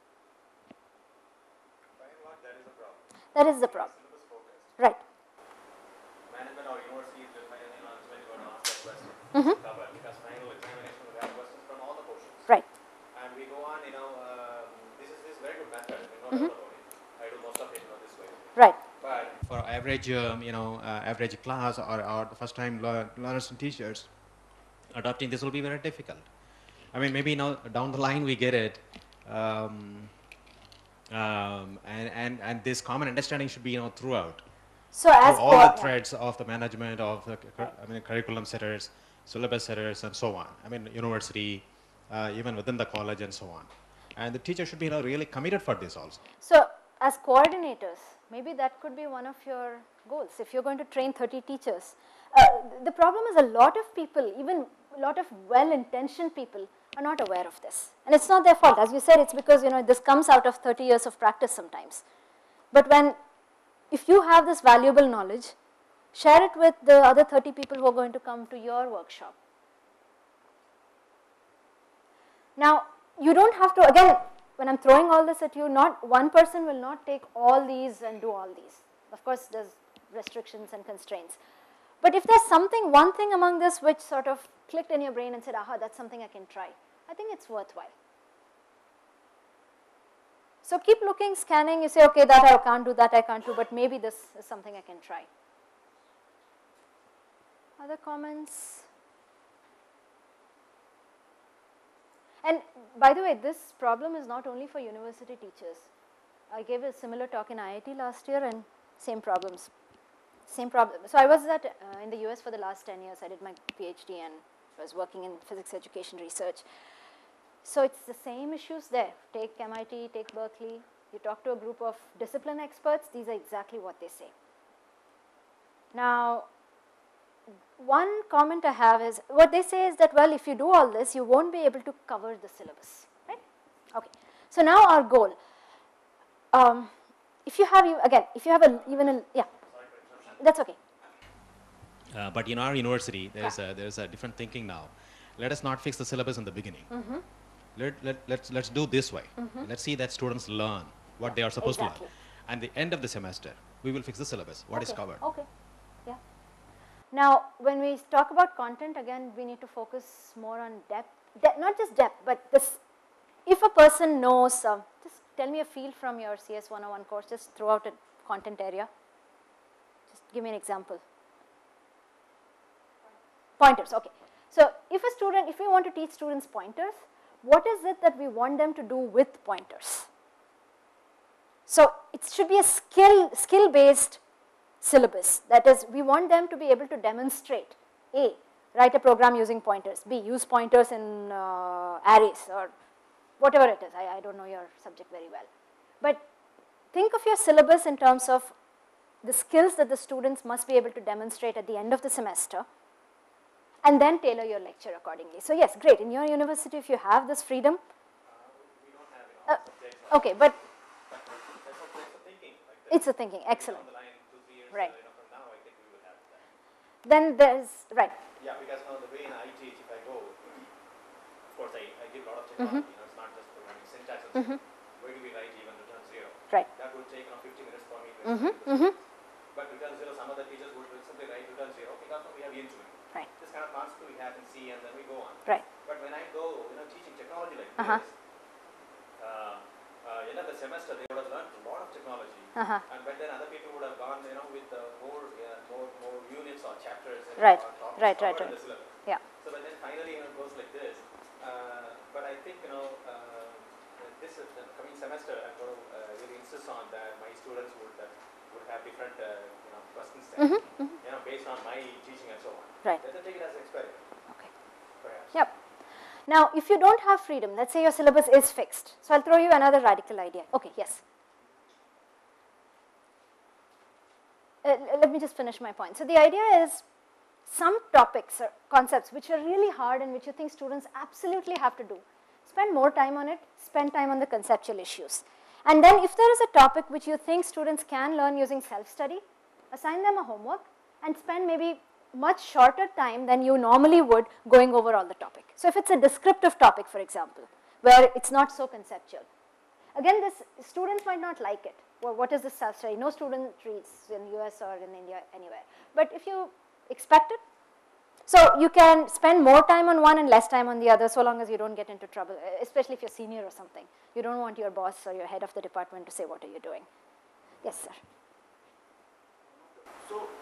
That is a problem. That is the problem. Syllabus focused. Right. Management or universities will find an answer when you're going to ask that question. Mm-hmm. Cover, because final examination will have questions from all the portions. Right. And we go on, this is very good method. We know Mm-hmm. about it. I do most of it this way. Right. But for average, average class or the first time learners and teachers, adopting this will be very difficult. I mean, maybe now down the line we get it, and this common understanding should be throughout. So as all the threads of the management of the curriculum setters, syllabus setters, and so on. I mean, university, even within the college, and so on. And the teacher should be really committed for this also. So as coordinators, maybe that could be one of your goals. If you're going to train 30 teachers, the problem is a lot of people, even a lot of well-intentioned people, are not aware of this. And it's not their fault. As you said, it's because this comes out of 30 years of practice sometimes. But if you have this valuable knowledge, share it with the other 30 people who are going to come to your workshop. Now, you don't have to, again, when I'm throwing all this at you, not one person will not take all these and do all these. Of course, there's restrictions and constraints. But if there's something, one thing among this which sort of clicked in your brain and said, aha, that's something I can try, I think it's worthwhile. So keep looking, scanning, you say, okay, that I can't do, that I can't do, but maybe this is something I can try. Other comments? And by the way, this problem is not only for university teachers. I gave a similar talk in IIT last year and same problems. Same problem. So I was in the US for the last 10 years. I did my PhD and was working in physics education research. So it's the same issues there. Take MIT, take Berkeley. You talk to a group of discipline experts, these are exactly what they say. Now, one comment I have is, what they say is that, well, if you do all this, you won't be able to cover the syllabus, right? Okay. So now our goal, if you have, yeah, that's okay. But in our university, there's a different thinking now. Let us not fix the syllabus in the beginning. Let's do this way. Let's see that students learn what they are supposed to learn. And the end of the semester, we will fix the syllabus, what is covered. Okay, yeah. Now, when we talk about content, again, we need to focus more on depth, not just depth, but this, if a person knows, just tell me a field from your CS 101 course, just throw out a content area. Just give me an example. Pointers, okay. So, if we want to teach students pointers, what is it that we want them to do with pointers? So, it should be a skill-based syllabus. That is, we want them to be able to demonstrate, A, write a program using pointers, B, use pointers in arrays or whatever it is. I don't know your subject very well. But think of your syllabus in terms of the skills that the students must be able to demonstrate at the end of the semester, and then tailor your lecture accordingly. So yes, great. In your university, if you have this freedom. We don't have subjects. Okay, but That's a thinking. it's a thinking. Excellent. Down the line, 2-3 years Right. From now, I think we will have that. Then there's, right. Yeah, because the way I teach, if I go, of course, I give a lot of technology. It's not just programming syntax. Where do we write even return 0? Right. That would take 50 minutes for me to explain. But return 0, some other teachers would simply write return 0 because we have into it. Right. This kind of concept we have in C, and then we go on. Right. But when I go, teaching technology like this, the semester they would have learned a lot of technology, and but then other people would have gone, with more units or chapters. Right. Or topics Right. covered in the syllabus. Yeah. So, but then finally, it goes like this. But I think this is the coming semester. I'm going to really insist on that my students would have different questions there, based on my teaching and so on. Right. Let them take it as an experiment. Okay. Perhaps. Yep. Now, if you don't have freedom, let's say your syllabus is fixed. So I'll throw you another radical idea. Okay, yes. Let me just finish my point. So the idea is some topics or concepts which are really hard and which you think students absolutely have to do. Spend more time on it, spend time on the conceptual issues. And then if there is a topic which you think students can learn using self-study, assign them a homework and spend maybe much shorter time than you normally would going over all the topic. So if it's a descriptive topic, for example, where it's not so conceptual. Again, students might not like it. Well, what is this self-study? No student reads in US or in India anywhere. But if you expect it, so you can spend more time on one and less time on the other, so long as you don't get into trouble, especially if you're senior or something. You don't want your boss or your head of the department to say, what are you doing? Yes, sir.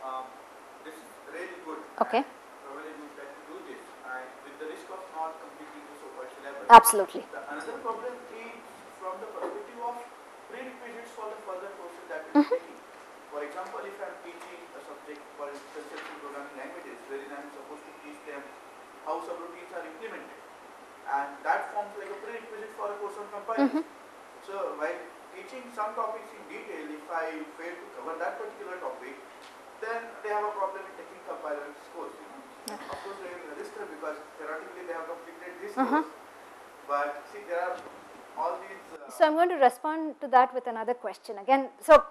this is really good. Okay. Provided you try to do this, and with the risk of not completing the so-called syllabus. Absolutely. Another problem is from the perspective of prerequisites for the further courses that we are taking. For example, if I am teaching a subject called conceptual programming languages, wherein I am supposed to teach them how subroutines are implemented, and that forms like a prerequisite for a course on compiling. So while teaching some topics in detail, if I fail to cover that particular topic, then they have a problem in taking compiler course. Of course, they will register because theoretically they have completed this course, but see, there are all these. So I'm going to respond to that with another question again. So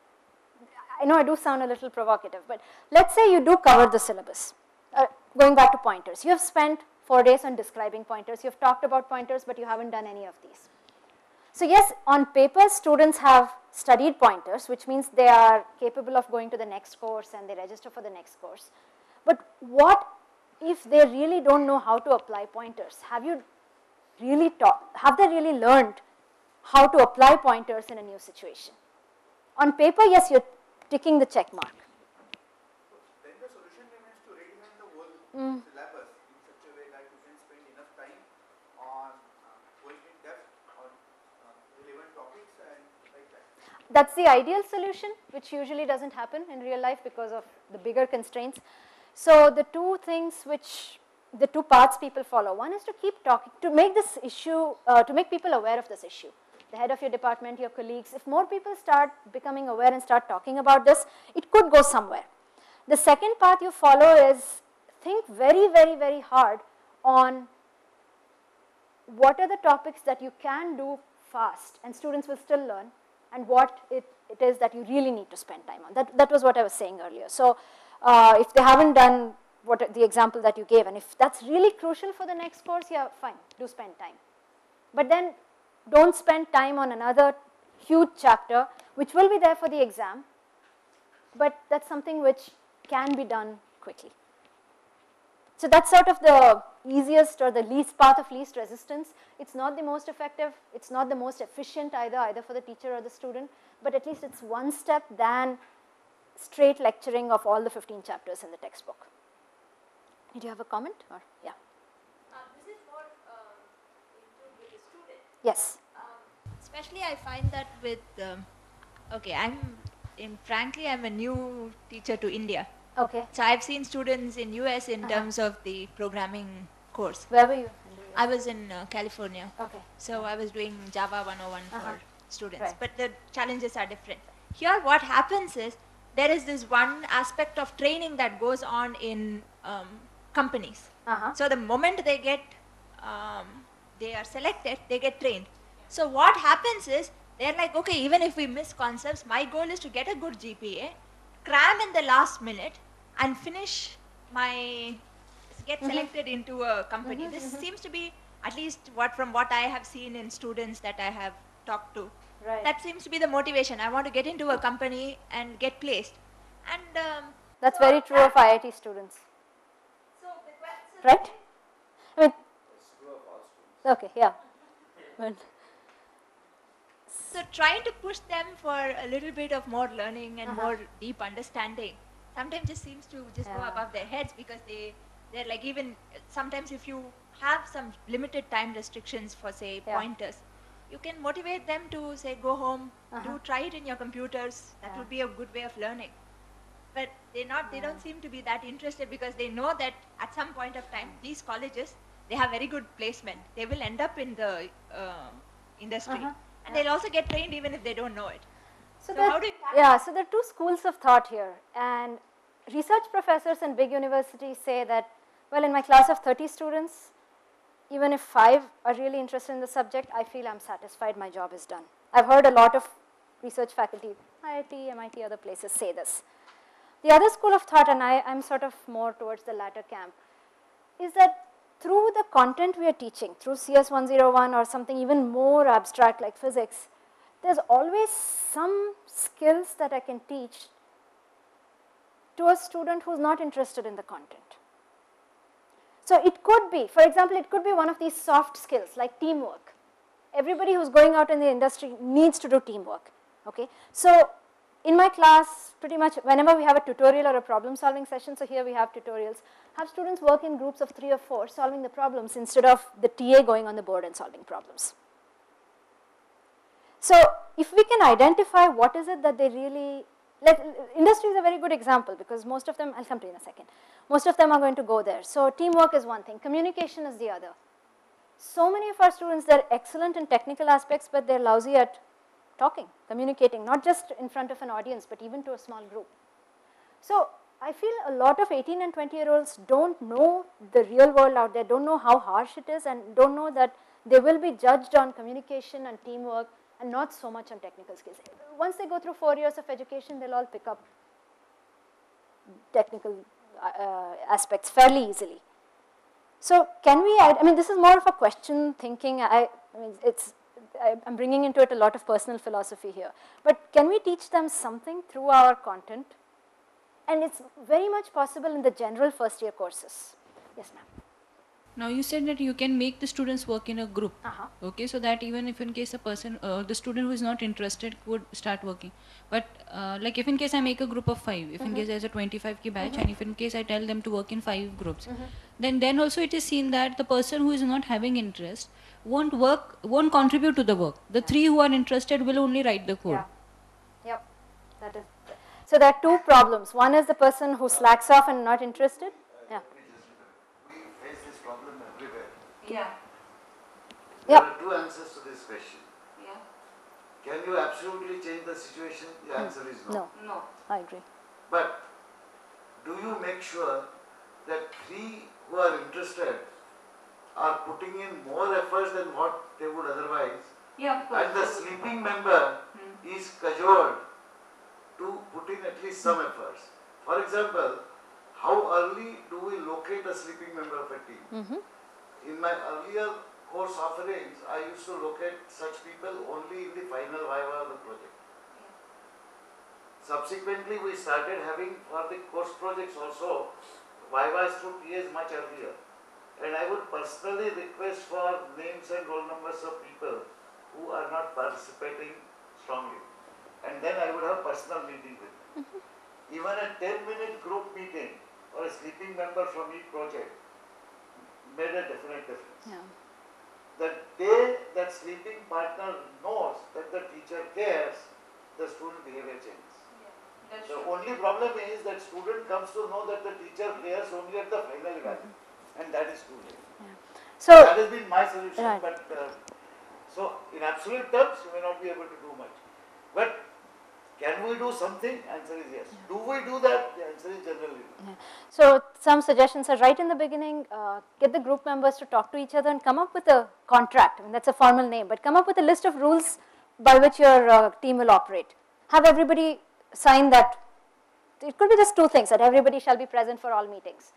I know I do sound a little provocative, but let's say you do cover the syllabus. Going back to pointers, you have spent 4 days on describing pointers. You have talked about pointers, but you haven't done any of these. So yes, on paper, students have studied pointers, which means they are capable of going to the next course and they register for the next course. But what if they really don't know how to apply pointers? Have you really have they really learned how to apply pointers in a new situation? On paper, yes, you're ticking the check mark. Then the solution remains to redesign the whole syllabus in such a way that you can spend enough time on going in depth on relevant topics and like that. That's the ideal solution, which usually doesn't happen in real life because of the bigger constraints. So the two things the two paths people follow. One is to keep talking, to make this issue, to make people aware of this issue. The head of your department, your colleagues, if more people start becoming aware and start talking about this, it could go somewhere. The second path you follow is think very, very, very hard on what are the topics that you can do fast and students will still learn, and what it is that you really need to spend time on. That was what I was saying earlier. So if they haven't done the example that you gave, and if that's really crucial for the next course, yeah, fine, do spend time. But then don't spend time on another huge chapter, which will be there for the exam, but that's something which can be done quickly. So that's sort of the easiest or the least path of least resistance. It's not the most effective, it's not the most efficient either for the teacher or the student, but at least it's one step than straight lecturing of all the 15 chapters in the textbook. Did you have a comment? Or yeah. This is more into with the student. Yes. Especially I find that with, frankly, I'm a new teacher to India. Okay. So I've seen students in US in terms of the programming course. Where were you? I was in California. Okay. So I was doing Java 101 for students. Right. But the challenges are different. Here what happens is, there is this one aspect of training that goes on in companies. So the moment they get, they are selected, they get trained. So what happens is, they're like, okay, even if we miss concepts, my goal is to get a good GPA, cram in the last minute, and get selected into a company. This seems to be, at least from what I have seen in students that I have talked to, that seems to be the motivation. I want to get into a company and get placed. And that's very true of IIT students. So the question, Right? I mean, It's true of all students. okay, yeah. But so trying to push them for a little bit of more learning and more deep understanding sometimes just seems to just go above their heads, because they're like, even sometimes if you have some limited time restrictions for say pointers, you can motivate them to say go home, try it in your computers. That would be a good way of learning. But they don't seem to be that interested, because they know that at some point of time these colleges, they have very good placement. They will end up in the industry. And they'll also get trained even if they don't know it. So how do you so there are two schools of thought here, and research professors in big universities say that, well, in my class of 30 students, even if 5 are really interested in the subject, I feel I'm satisfied, my job is done. I've heard a lot of research faculty, IIT, MIT, other places say this. The other school of thought, and I'm sort of more towards the latter camp, is that through the content we are teaching, through CS 101 or something even more abstract like physics, there's always some skills that I can teach to a student who's not interested in the content. So it could be, for example, it could be one of these soft skills like teamwork. Everybody who's going out in the industry needs to do teamwork. Okay? So in my class, pretty much whenever we have a tutorial or a problem solving session, so here we have tutorials, have students work in groups of 3 or 4 solving the problems instead of the TA going on the board and solving problems. So if we can identify what is it that they really, industry is a very good example because most of them, I'll come to you in a second, most of them are going to go there. So teamwork is one thing, communication is the other. So many of our students, they're excellent in technical aspects, but they're lousy at talking, communicating, not just in front of an audience, but even to a small group. So I feel a lot of 18 and 20-year-olds don't know the real world out there, don't know how harsh it is, and don't know that they will be judged on communication and teamwork and not so much on technical skills. Once they go through 4 years of education, they'll all pick up technical aspects fairly easily. So can we, I mean this is more of a question thinking, I mean I'm bringing into it a lot of personal philosophy here, but can we teach them something through our content? And it's very much possible in the general first year courses. Yes ma'am. Now you said that you can make the students work in a group, okay, so that even if in case a person, the student who is not interested would start working. But like if in case I make a group of 5, if in case there's a 25 ki batch and if in case I tell them to work in 5 groups, then also it is seen that the person who is not having interest won't contribute to the work. The 3 who are interested will only write the code. Yeah. Yep, that is. So there are 2 problems. One is the person who slacks off and not interested. Yeah. We face this problem everywhere. Yeah. There are 2 answers to this question. Yeah. Can you absolutely change the situation? The answer is no. No. No. I agree. But do you make sure that 3 who are interested are putting in more efforts than what they would otherwise? Yeah, of course. And the sleeping member is cajoled to put in at least some efforts. For example, how early do we locate a sleeping member of a team? In my earlier course offerings, I used to locate such people only in the final viva of the project. Subsequently, we started having for the course projects also vivas through TAs much earlier. And I would personally request for names and roll numbers of people who are not participating strongly. And then I would have personal meeting with them. Even a 10-minute group meeting or a sleeping member from each project made a definite difference. Yeah. The day that sleeping partner knows that the teacher cares, the student behavior changes. That's The true. only problem is that student comes to know that the teacher cares only at the final evaluation, and that is too late. So That has been my solution, Right. but so in absolute terms, you may not be able to do much. But can we do something? Answer is yes. Do we do that? The answer is generally no. So some suggestions are right in the beginning, get the group members to talk to each other and come up with a contract. I mean, that's a formal name, but come up with a list of rules by which your team will operate. Have everybody sign that. It could be just 2 things, that everybody shall be present for all meetings.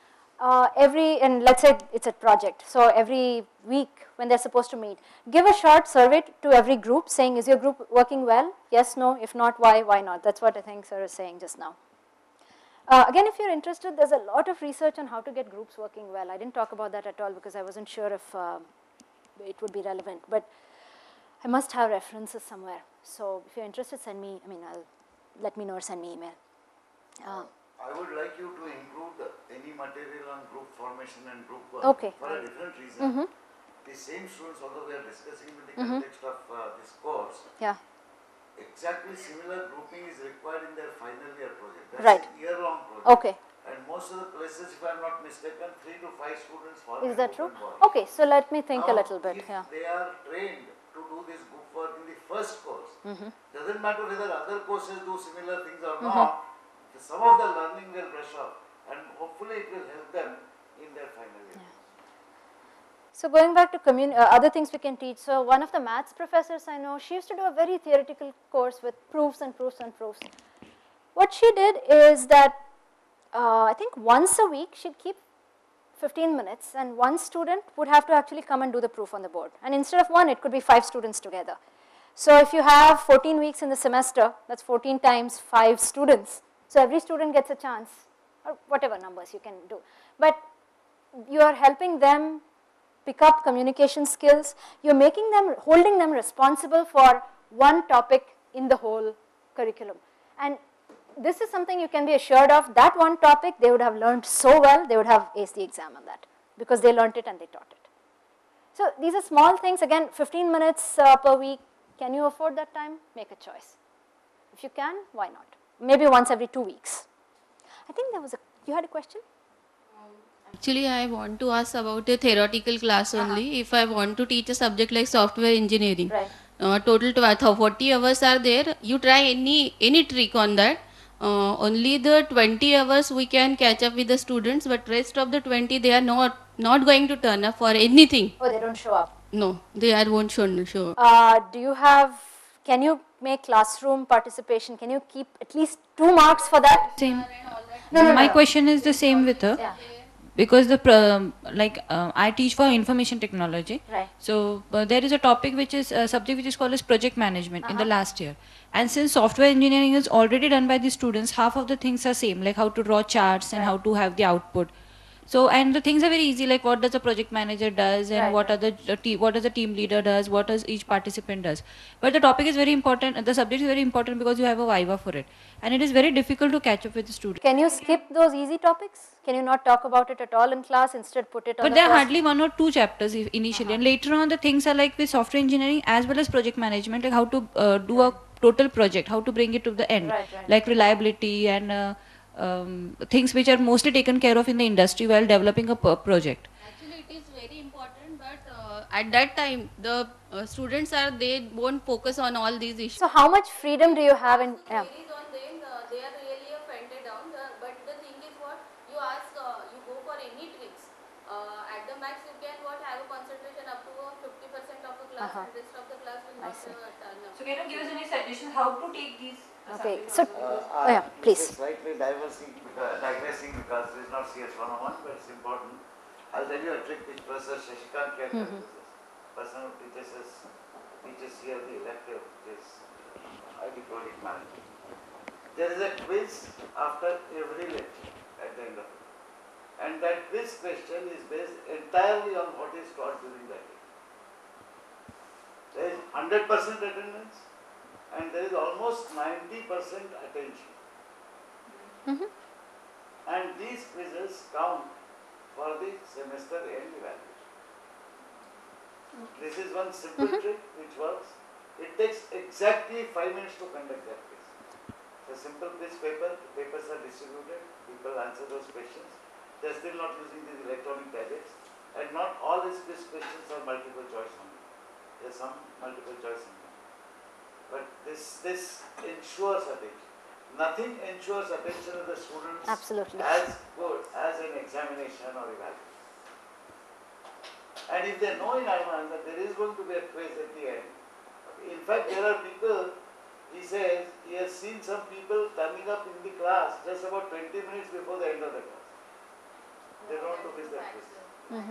And let's say it's a project, so every week when they're supposed to meet, give a short survey to every group saying, is your group working well? Yes, no, if not, why not? That's what I think sir is saying just now. Again, if you're interested, there's a lot of research on how to get groups working well. I didn't talk about that at all because I wasn't sure if it would be relevant, but I must have references somewhere. So if you're interested, send me, let me know or send me email. I would like you to include any material on group formation and group work Okay. for a different reason. The same students, although we are discussing in the context of this course, Yeah. exactly similar grouping is required in their final year project. That's Right. a year-long project. Okay. And most of the places, if I am not mistaken, 3 to 5 students form Is a that group true? and work. Okay, so let me think a Now, little bit. if Yeah. they are trained to do this group work in the first course, doesn't matter whether other courses do similar things or not, some of the learning will brush off and hopefully it will help them in their final year. So going back to other things we can teach. So one of the maths professors I know, she used to do a very theoretical course with proofs and proofs and proofs. What she did is that I think once a week she'd keep 15 minutes and one student would have to actually come and do the proof on the board. And instead of one, it could be 5 students together. So if you have 14 weeks in the semester, that's 14 times 5 students. So every student gets a chance, or whatever numbers you can do. But you are helping them pick up communication skills. You're making them, holding them responsible for one topic in the whole curriculum. And this is something you can be assured of. That one topic they would have learned so well, they would have aced the exam on that because they learned it and they taught it. So these are small things. Again, 15 minutes per week. Can you afford that time? Make a choice. If you can, why not? Maybe once every 2 weeks. I think there was you had a question? Actually, I want to ask about a theoretical class only. If I want to teach a subject like software engineering, total 40 hours are there. You try any trick on that. Only the 20 hours we can catch up with the students, but rest of the 20 they are not going to turn up for anything. Oh, they don't show up? No, they won't show up. Can you make classroom participation? Can you keep at least 2 marks for that? Same. My question is the same with her. Yeah. Because I teach for information technology, right. So there is a topic which is a subject which is called as project management in the last year, and since software engineering is already done by the students, half of the things are same, like how to draw charts and how to have the output. So, and the things are very easy, like what does a project manager does, and what does the team leader does, what does each participant does. But the topic is very important, the subject is very important because you have a viva for it, and it is very difficult to catch up with the students. Can you skip those easy topics? Can you not talk about it at all in class, instead put it on But there are hardly 1 or 2 chapters initially, and later on the things are like with software engineering as well as project management, like how to do a total project, how to bring it to the end, like reliability and things which are mostly taken care of in the industry while developing a project. Actually, it is very important, but at that time, the students they won't focus on all these issues. So, how much freedom do you have in? They are really offended down. But the thing is, what you ask, you go for any tricks. At the max, you can have a concentration up to 50% of the class, and rest of the class will not turn up. So, can you give us any suggestions how to take these? Okay, so please. Slightly digressing because it is not CS 101, but it's important. I'll tell you a trick which Professor Shashikant can tell us. Person who teaches here the elective, which is IT project management. There is a quiz after every lecture at the end of it. And that quiz question is based entirely on what is taught during that day. There is 100% attendance. And there is almost 90% attention. And these quizzes count for the semester end evaluation. This is one simple trick which works. It takes exactly 5 minutes to conduct that quiz. It's a simple quiz paper, the papers are distributed, people answer those questions. They are still not using these electronic gadgets, and not all these quiz questions are multiple choice only. There are some multiple choice only. But this ensures attention. Nothing ensures attention of the students as good as an examination or evaluation. And if they know in advance that there is going to be a quiz at the end, in fact there are people, he says, he has seen some people turning up in the class just about 20 minutes before the end of the class. They don't want to miss that quiz.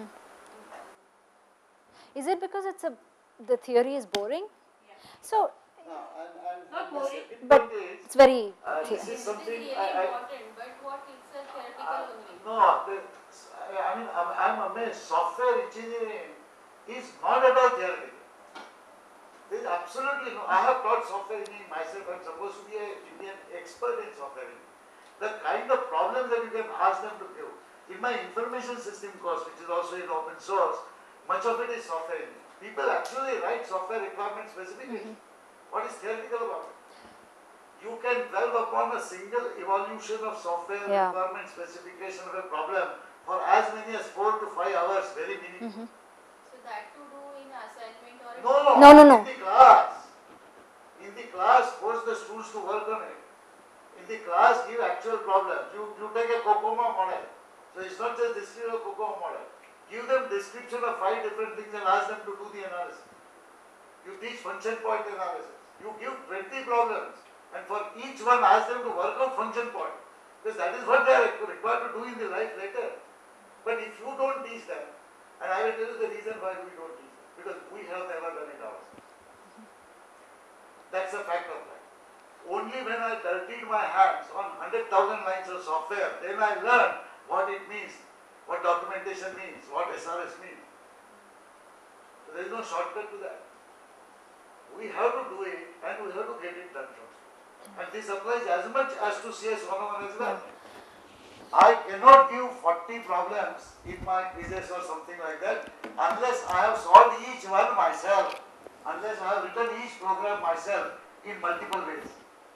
Is it because the theory is boring? So, not boring, but it's very. This is something really important, but what it's a theoretical only. I'm amazed. Software engineering is not at all theoretical. There is absolutely no. I have taught software engineering myself. I'm supposed to be an expert in software engineering. The kind of problems that you can ask them to give. In my information system course, which is also in open source, much of it is software engineering. People actually write software requirement specifications. What is theoretical about it? You can dwell upon a single evolution of software requirement specification of a problem for as many as 4 to 5 hours, very meaningful. So that to do in assignment or No. In the class, force the students to work on it. In the class, give actual problems. You take a COCOMO model. So it's not just description of COCOMO model. Give them description of 5 different things and ask them to do the analysis. You teach function point analysis. You give 20 problems, and for each one ask them to work out function point, because that is what they are required to do in the life later. But if you don't teach them, and I will tell you the reason why we don't teach them, because we have never done it ourselves. That's a fact of life. Only when I dirtied my hands on 100,000 lines of software, then I learned what it means, what documentation means, what SRS means. So there is no shortcut to that. We have to do it, and we have to get it done from school. And this applies as much as to CS101 as well. I cannot give 40 problems in my quizzes or something like that unless I have solved each one myself, unless I have written each program myself in multiple ways.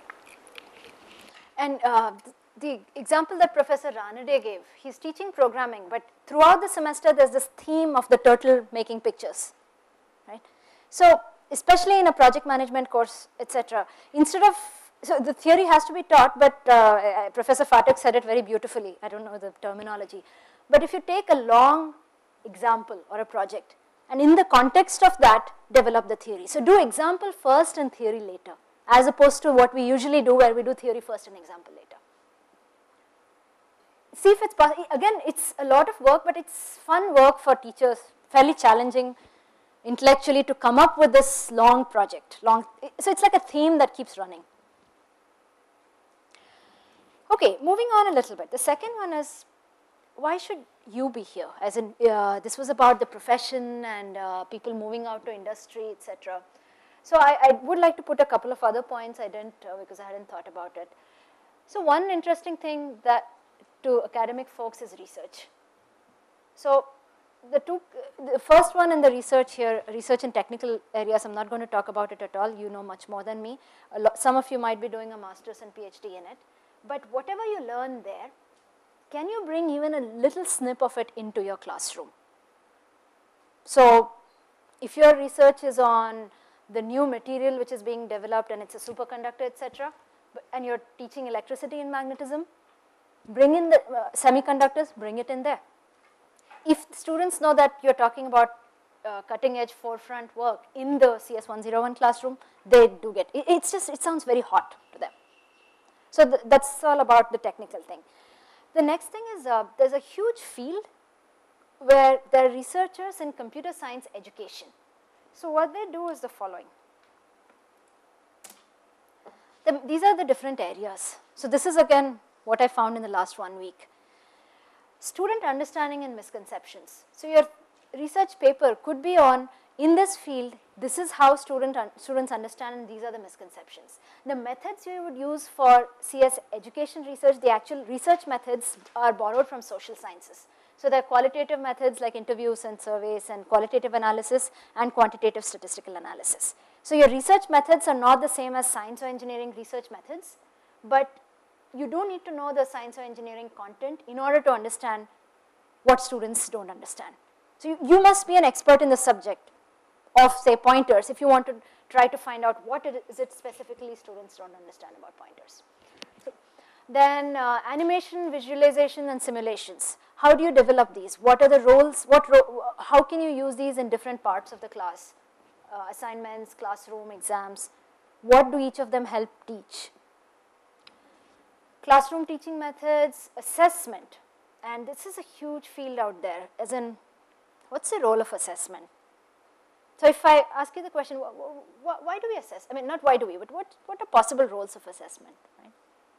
And the example that Professor Ranade gave, he's teaching programming, but throughout the semester there's this theme of the turtle making pictures, right? So especially in a project management course, etc. Instead of, so the theory has to be taught, but Professor Phatak said it very beautifully, I don't know the terminology, but if you take a long example or a project, and in the context of that, develop the theory. So do example first and theory later, as opposed to what we usually do where we do theory first and example later. See if it's possible. Again, it's a lot of work, but it's fun work for teachers, fairly challenging intellectually to come up with this long project. So it's like a theme that keeps running. Okay, moving on a little bit. The second one is, why should you be here? As in, this was about the profession and people moving out to industry, etc. So I would like to put a couple of other points. I didn't because I hadn't thought about it. So one interesting thing that to academic folks is research. So the first one in the research here, research in technical areas, I'm not going to talk about it at all. You know much more than me. Some of you might be doing a master's and PhD in it. But whatever you learn there, can you bring even a little snip of it into your classroom? So if your research is on the new material which is being developed and it's a superconductor, etc., and you're teaching electricity and magnetism, bring in the semiconductors, bring it in there. If students know that you're talking about cutting edge forefront work in the CS101 classroom, they do get it. It sounds very hot to them. So that's all about the technical thing. The next thing is there's a huge field where there are researchers in computer science education. So what they do is the following. These are the different areas. So this is again what I found in the last 1 week. Student understanding and misconceptions. So your research paper could be on, in this field, this is how students understand and these are the misconceptions. The methods you would use for CS education research, the actual research methods are borrowed from social sciences. So there are qualitative methods like interviews and surveys and qualitative analysis and quantitative statistical analysis. So your research methods are not the same as science or engineering research methods, but you do need to know the science or engineering content in order to understand what students don't understand. So you must be an expert in the subject of, say, pointers if you want to try to find out what is it specifically students don't understand about pointers. So then animation, visualization and simulations. How do you develop these? What are the roles? How can you use these in different parts of the class? Assignments, classroom, exams. What do each of them help teach? Classroom teaching methods, assessment. And this is a huge field out there, as in, what's the role of assessment? So if I ask you the question, why do we assess? I mean, not why do we, but what are possible roles of assessment, right?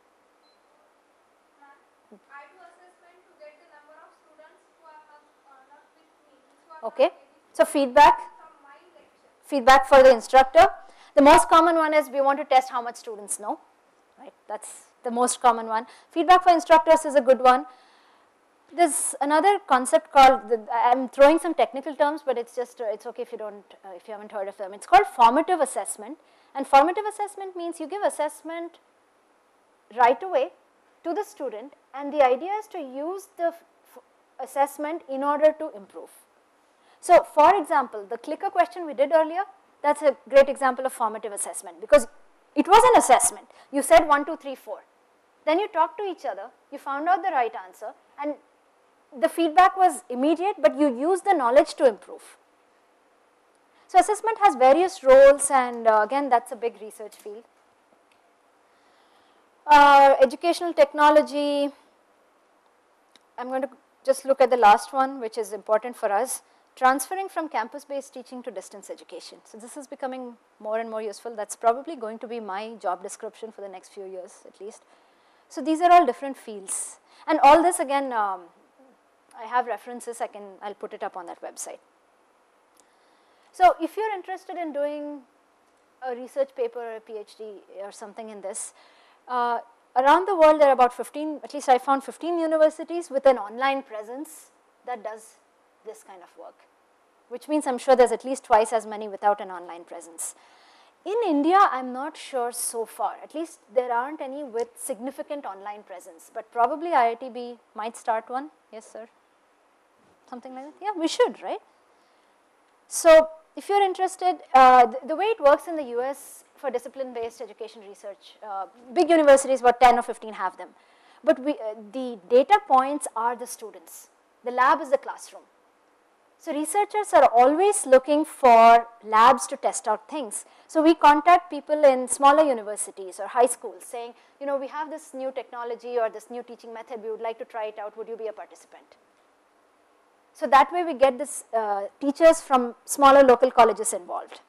I do assessment to get the number of students who are not with me. Okay, so feedback for the instructor. The most common one is we want to test how much students know, right? That's the most common one. Feedback for instructors is a good one. There's another concept called, I'm throwing some technical terms, but it's just, it's okay if you haven't heard of them. It's called formative assessment. And formative assessment means you give assessment right away to the student, and the idea is to use the assessment in order to improve. So for example, the clicker question we did earlier, that's a great example of formative assessment because it was an assessment. You said 1, 2, 3, 4. Then you talked to each other, you found out the right answer, and the feedback was immediate, but you used the knowledge to improve. So assessment has various roles, and again, that's a big research field. Educational technology, I'm going to just look at the last one, which is important for us. Transferring from campus-based teaching to distance education. So this is becoming more and more useful. That's probably going to be my job description for the next few years at least. So these are all different fields. And all this again, I have references, I'll put it up on that website. So if you're interested in doing a research paper or a PhD or something in this. Around the world, there are about 15, at least I found 15 universities with an online presence that does this kind of work, which means I'm sure there's at least twice as many without an online presence. In India, I'm not sure so far, at least there aren't any with significant online presence, but probably IITB might start one. Yes, sir? Something like that? Yeah, we should, right? So, if you're interested, the way it works in the US for discipline-based education research, big universities, about 10 or 15 have them. But the data points are the students. The lab is the classroom. So researchers are always looking for labs to test out things. So we contact people in smaller universities or high schools saying, you know, we have this new technology or this new teaching method, we would like to try it out, would you be a participant? So that way we get this teachers from smaller local colleges involved.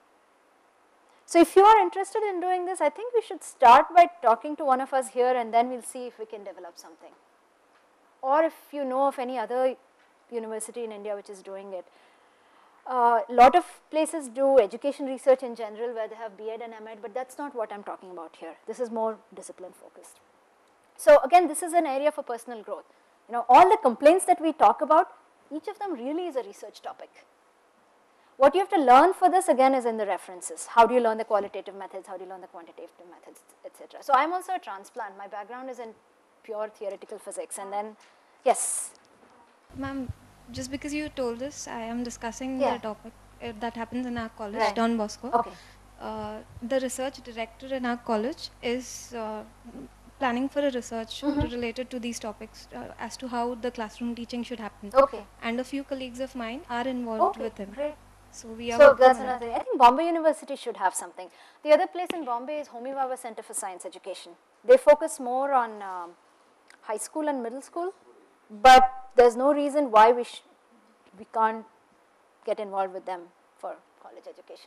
So if you are interested in doing this, I think we should start by talking to one of us here and then we'll see if we can develop something. Or if you know of any other university in India which is doing it. A lot of places do education research in general where they have B.Ed and M.Ed, but that's not what I'm talking about here. This is more discipline focused. So again, this is an area for personal growth. You know, all the complaints that we talk about, each of them really is a research topic. What you have to learn for this again is in the references. How do you learn the qualitative methods? How do you learn the quantitative methods, etc. So I'm also a transplant. My background is in pure theoretical physics, and then, yes. Ma'am, just because you told this, I am discussing the topic that happens in our college, Don Bosco. Okay. The research director in our college is planning for a research related to these topics as to how the classroom teaching should happen. Okay. And a few colleagues of mine are involved with him. Great. So we are. So that's another thing. I think Bombay University should have something. The other place in Bombay is Homi Bhabha Center for Science Education. They focus more on high school and middle school, but there's no reason why we can't get involved with them for college education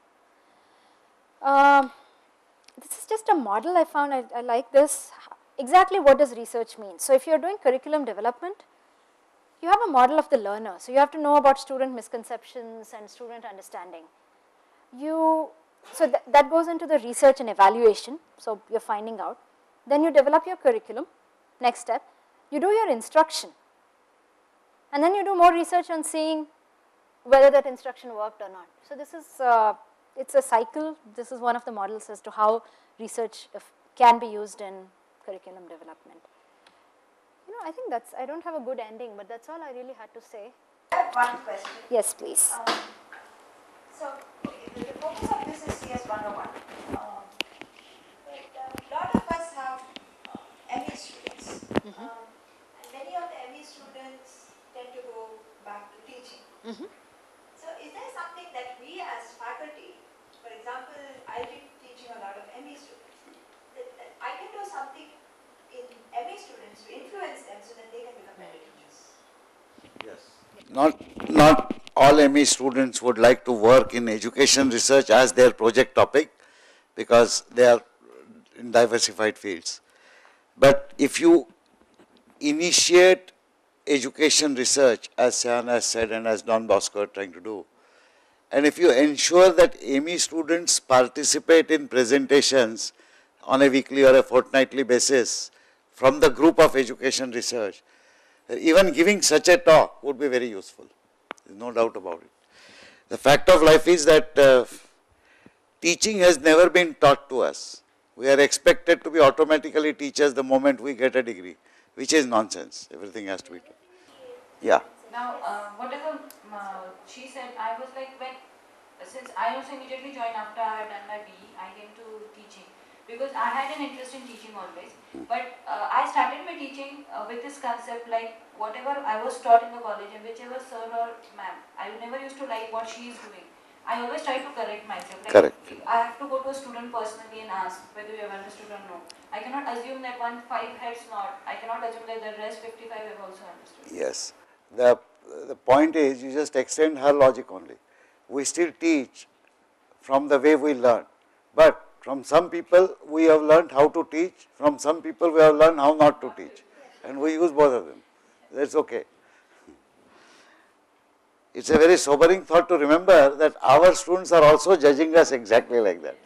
also. This is just a model I found. I like this. Exactly what does research mean? So if you're doing curriculum development, you have a model of the learner. So you have to know about student misconceptions and student understanding. So that goes into the research and evaluation. So you're finding out. Then you develop your curriculum. Next step, you do your instruction. And then you do more research on seeing whether that instruction worked or not. So this is, it's a cycle. This is one of the models as to how research can be used in curriculum development. You know, I think that's, I don't have a good ending, but that's all I really had to say. I have one question. Yes, please. So, the focus of this is CS 101. A lot of us have ME students. And many of the ME students tend to go back to teaching. So is there something that we as faculty, for example, I've been teaching a lot of ME students, that I can do something in ME students to influence them so that they can become better teachers? Yes. Not all ME students would like to work in education research as their project topic because they are in diversified fields. But if you initiate education research, as Sahana has said and as Don Bosco are trying to do, and if you ensure that ME students participate in presentations on a weekly or a fortnightly basis from the group of education research, even giving such a talk would be very useful. There is no doubt about it. The fact of life is that teaching has never been taught to us. We are expected to be automatically teachers the moment we get a degree, which is nonsense. Everything has to be taught. Yeah. Now, whatever she said, I was like, since I also immediately joined after I had done my BE, I came to teaching because I had an interest in teaching always. But I started my teaching with this concept, like whatever I was taught in the college and whichever sir or ma'am, I never used to like what she is doing. I always try to correct myself. Like Correct. I have to go to a student personally and ask whether you have understood or no. I cannot assume that 5 heads not. I cannot assume that the rest 55 have also understood. Yes. The point is, you just extend her logic only. We still teach from the way we learn. But from some people, we have learned how to teach. From some people, we have learned how not to teach. And we use both of them. That's okay. it's a very sobering thought to remember that our students are also judging us exactly like that.